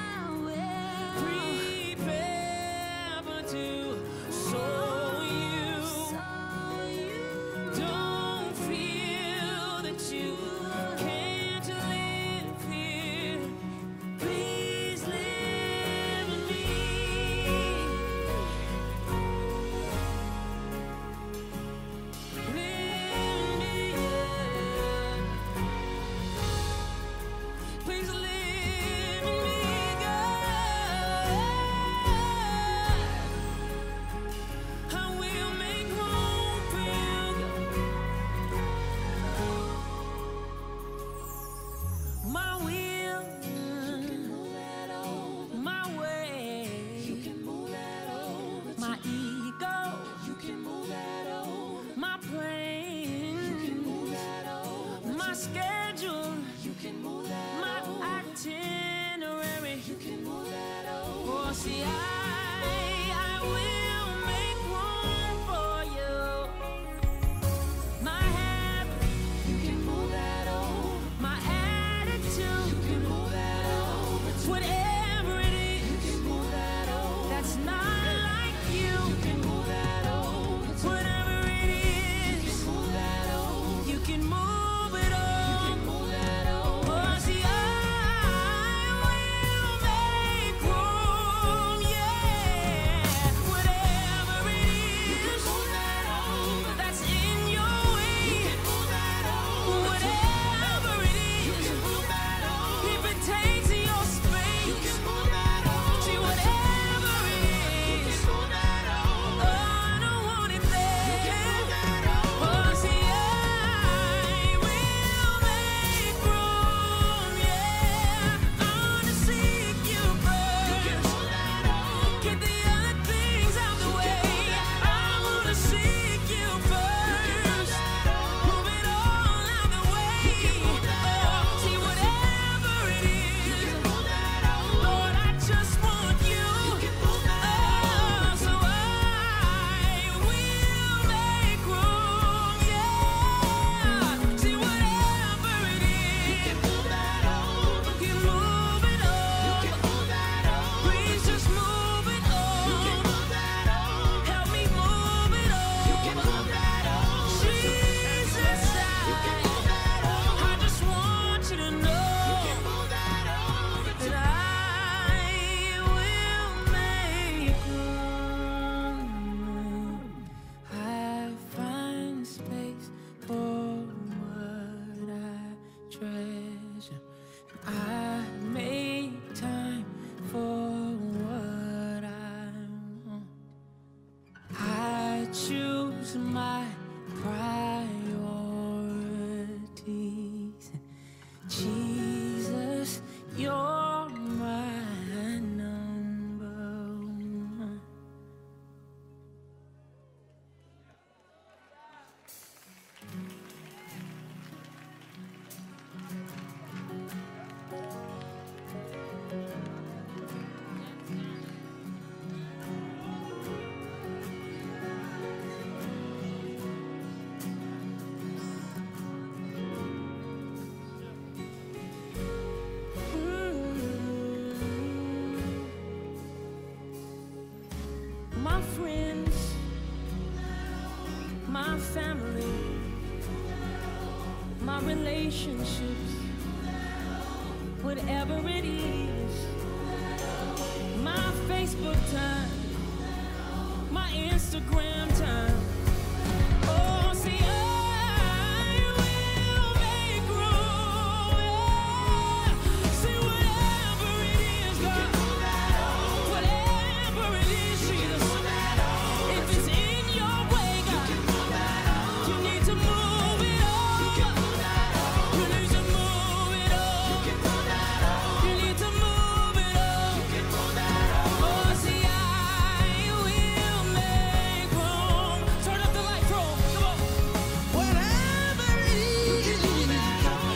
prepare for two, so you don't See, I will make room for you. My habit, you can move that over. My attitude, you can move that over. Whatever it is, you can move that over. That's not like you, you can move that over. Whatever it is, you can move that over. You can move it over. You can move that over. Oh, see, I will make room, yeah. Whatever it is, you can move that over. That's in your way, you can move that over. Whatever it is, you can move that over. If it takes your space, you can move that over. See, whatever it is, you can move that over. Oh, I don't want it there. You can move that over. Oh, see, I will make room, yeah. I wanna seek you first. You can move that over. Get the other things out the way. I wanna seek you first. Move it all out the way. Oh, see, whatever it is, Lord, I just want you. Oh, so I will make room, yeah. See, whatever it is, you move it over. Please just move it over. Help me move it over. Jesus, I just want you to know that I will make room. I find space for what I treasure. I make time for what I want. I choose my priorities. Jesus, you're my number one. My friends, my family, my relationships, whatever it is, my Facebook time, my Instagram time. Oh, see, I will make room, yeah. See, whatever it is, God, whatever it is, Jesus, if it's in your way, God, you need to move it over. You need to move it over. You need to move it over. Oh, see, I will make room. Turn up the light, bro. Come on. Whatever it is, move it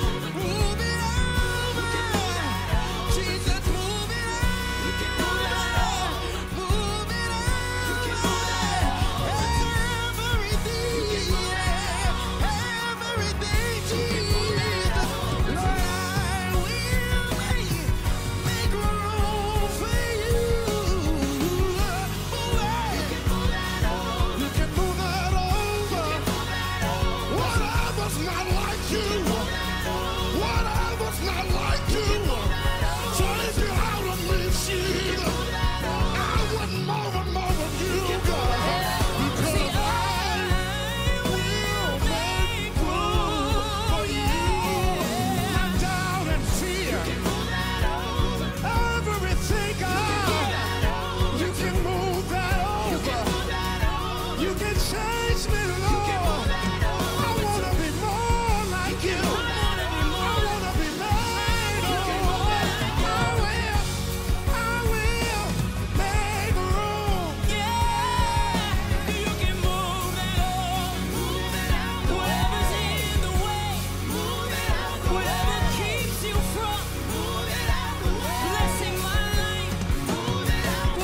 over. Jesus, move it over. Move it over. Everything, everything, Jesus. Lord, I will make room for you. You can move that over. Whatever's not like you. Whatever's not like you. So if you're out of me, Jesus, I wouldn't move you, God. Because I will make room for you. Not doubt and fear. Everything, God. You can move that over. You can change me, Lord. I wanna be more like you. I wanna be made over. I will make room. Yeah, you can move that over. Whatever's in the way, whatever keeps you from blessing my life,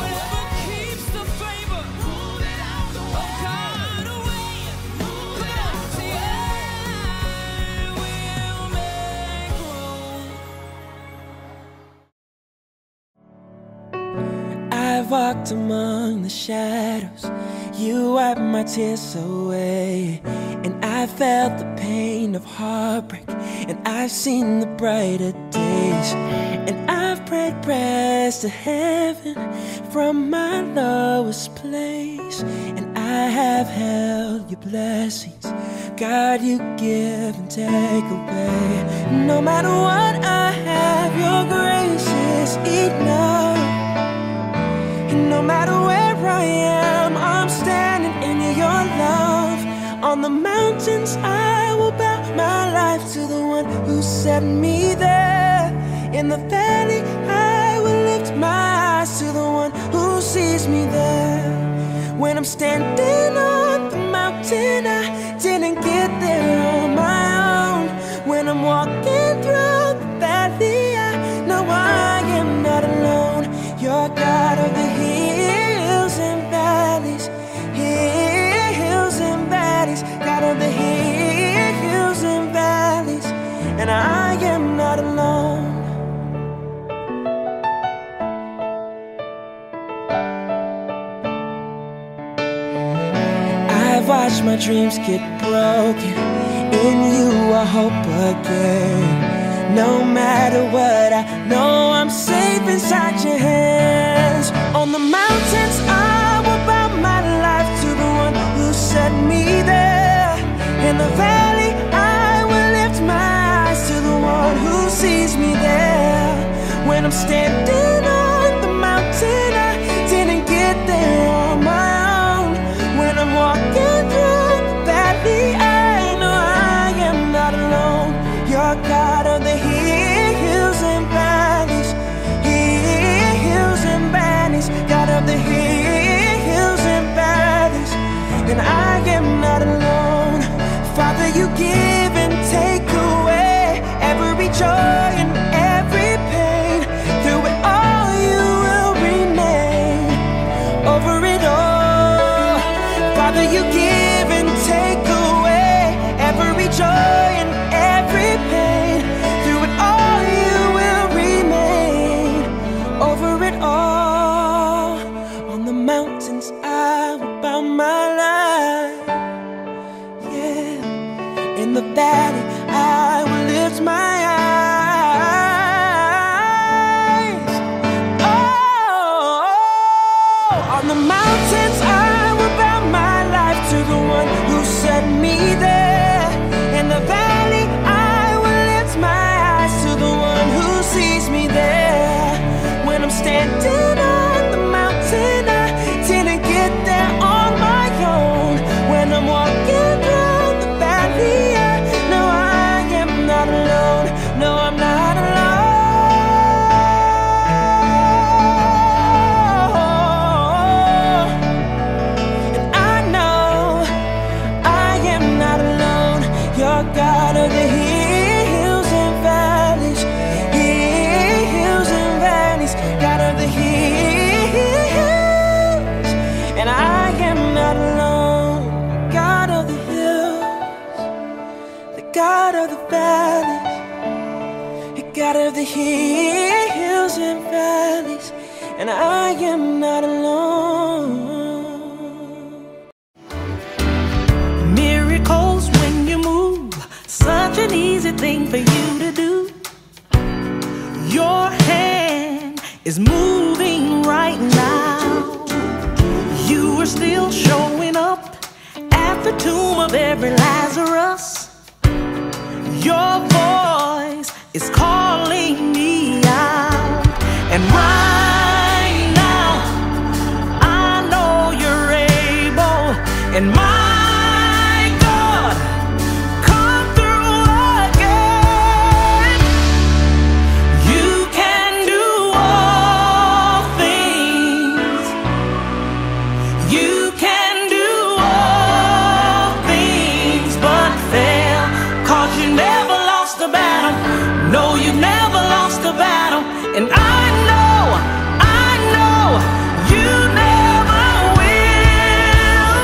I've walked among the shadows, you wiped my tears away. And I felt the pain of heartbreak, and I've seen the brighter days. And I've prayed prayers to heaven from my lowest place. And I have held your blessings, God, you give and take away. No matter what I have, your grace is enough. And no matter where I am, I'm standing in your love. On the mountains I will bow my life to the one who set me there. In the valley I will lift my eyes to the one who sees me there. When I'm standing on the mountain, I didn't get there on my own. When I'm walking through the valley, I know I am not alone. You're God of the hills and valleys, hills and valleys, God of the hills and valleys, and I am not alone. I've watched my dreams get broken. In you I hope again. No matter what, I know I'm safe inside your hands. On the mountains I will bow my life to the one who set me there. In the valley I will lift my eyes to the one who sees me there. When I'm standing on the mountain, I didn't get there on my own. When I'm walking through the valley, I know I am not alone. You're God of the hills and valleys, hills and valleys, God of the hills and valleys, and I am not alone. Father, you give and take away every joy and every pain. Through it all you will remain, over it all. Father, you give and take away every joy and every pain. Through it all you will remain, over it all. On the mountains I will bow my life, yeah. In the valley I will lift my eyes. Oh, on the mountains I will bow my life to the one who set me there. In the valley I will lift my eyes to the one who sees me there. When I'm standing on the mountain, I didn't get there on my own. When I'm walking through the valley, I know I am not alone. No, I'm not alone. And I know I am not alone. You're God of the hills and valleys, hills and valleys, God of the hills, and I am not alone. God of the hills, the God of the valleys, the God of the hills and valleys, and I am not alone. Miracles when you move, such an easy thing for you to do. Your hand is moving right now. You are still showing up at the tomb of every Lazarus. Your voice is calling me out, and right now I know you're able, and my God, come through again. You can do all things. You can do all things but fail, 'cause you never lost a battle. No, you've never lost a battle. And I know you never will.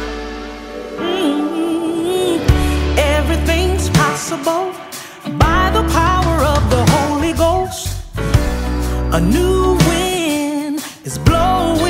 Everything's possible by the power of the Holy Ghost. A new wind is blowing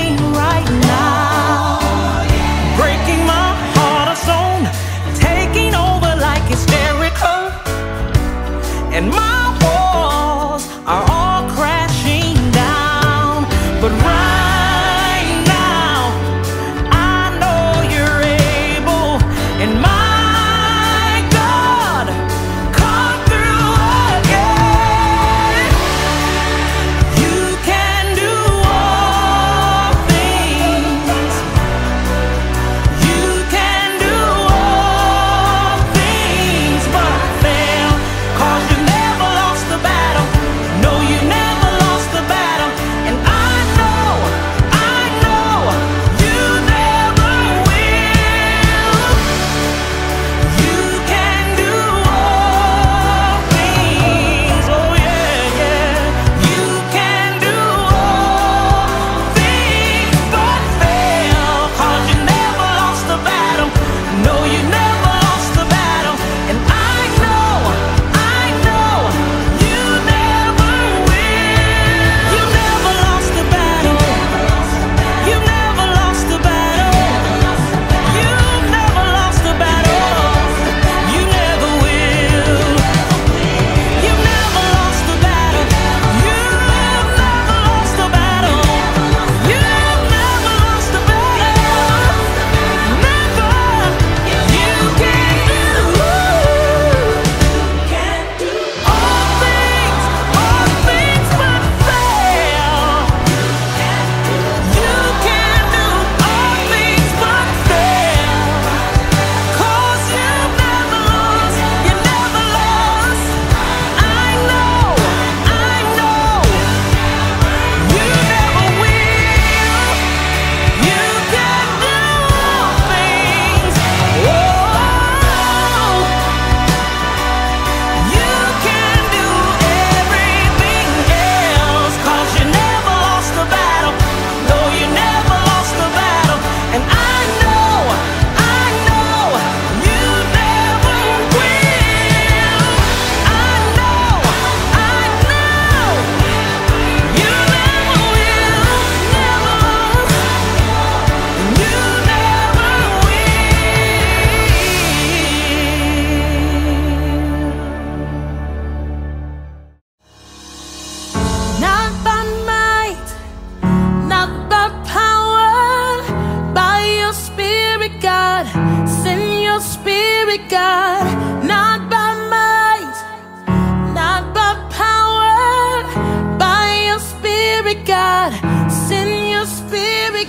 Spirit, God, not by might, not by power, by your Spirit, God. Send your Spirit,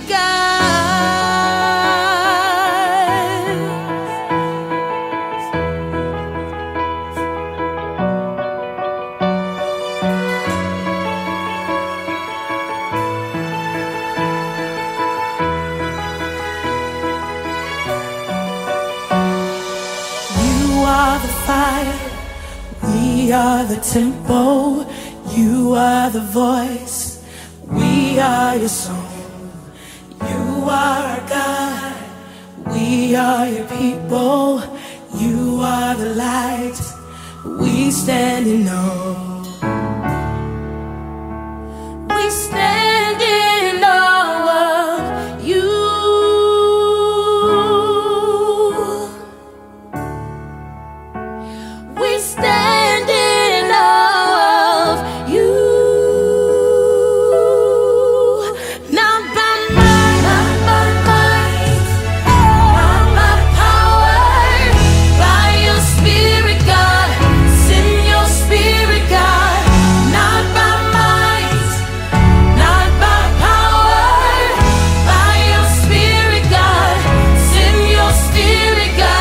God. You are the fire, we are the temple. You are the voice, we are your song. You are our God, we are your people. You are the light, we stand in awe. We stand in awe of you. We stand in awe of you. Not by might, not by might, not by power, by your Spirit, God. Send your Spirit, God. Not by might, not by power, by your Spirit, God. Send your Spirit, God.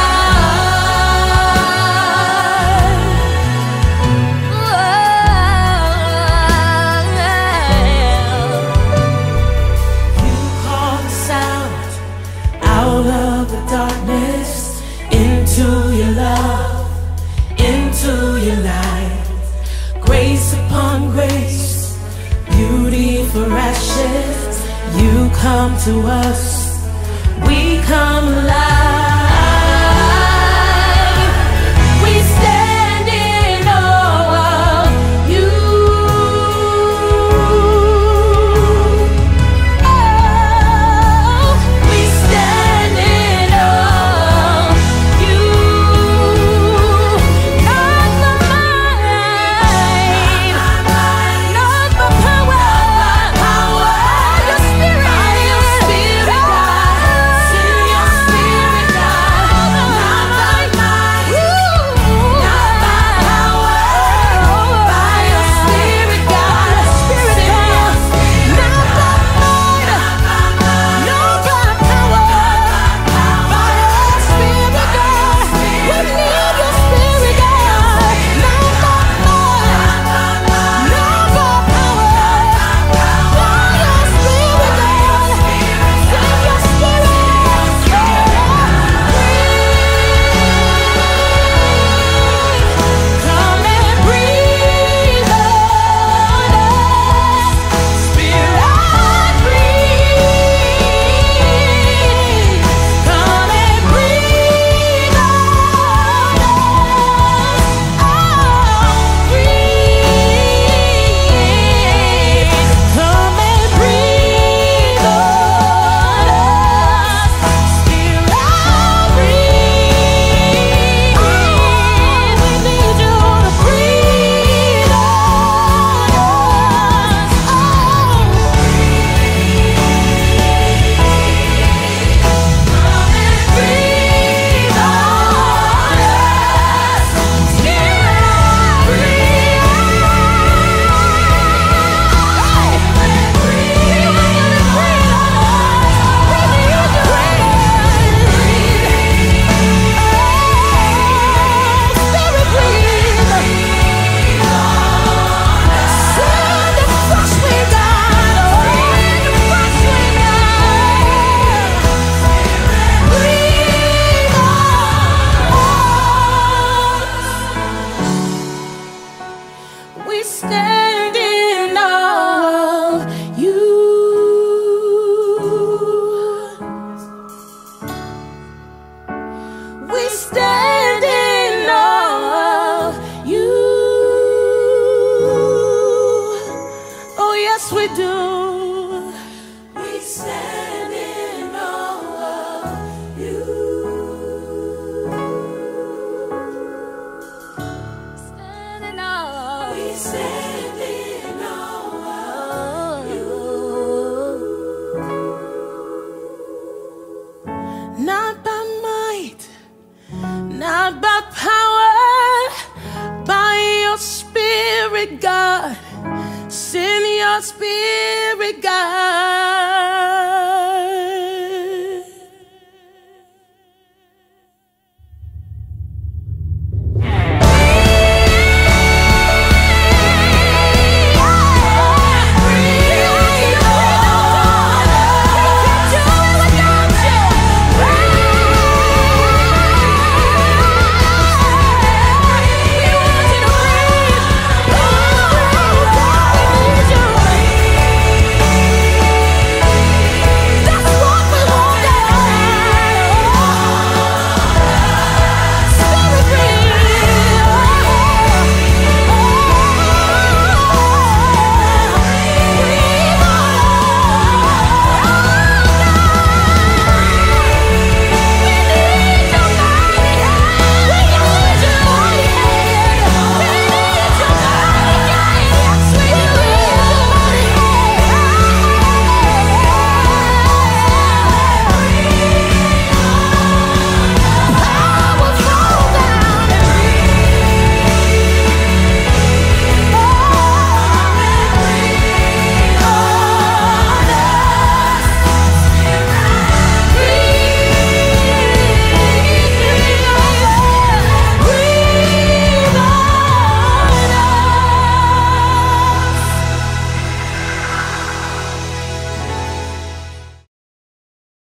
You call us out of the darkness, into your love, into your light. Grace upon grace, beauty for ashes. You come to us, we come alive. We stand in awe of you. Oh, we stand in awe of you. Not by might, not by power, by your Spirit, God. Send your Spirit, God. Not by might, not by power, by your Spirit, God. Send your Spirit, not by might, not by power, by your Spirit, God. We need your Spirit, God. Not by might, not by power, by your Spirit, God. Send your Spirit, come and breathe on us. Spirit, breathe. Come and breathe on us. Oh, breathe. Come and breathe on us. Spirit, breathe. We need you to breathe on us. Oh, breathe. Come and breathe on us. Spirit, we stand in awe of you. We stand in awe of you. Oh, yes, we do. We stand in awe of you. Stand in awe. We stand in awe of you. Not by might, not Spirit, God. Send your Spirit, God.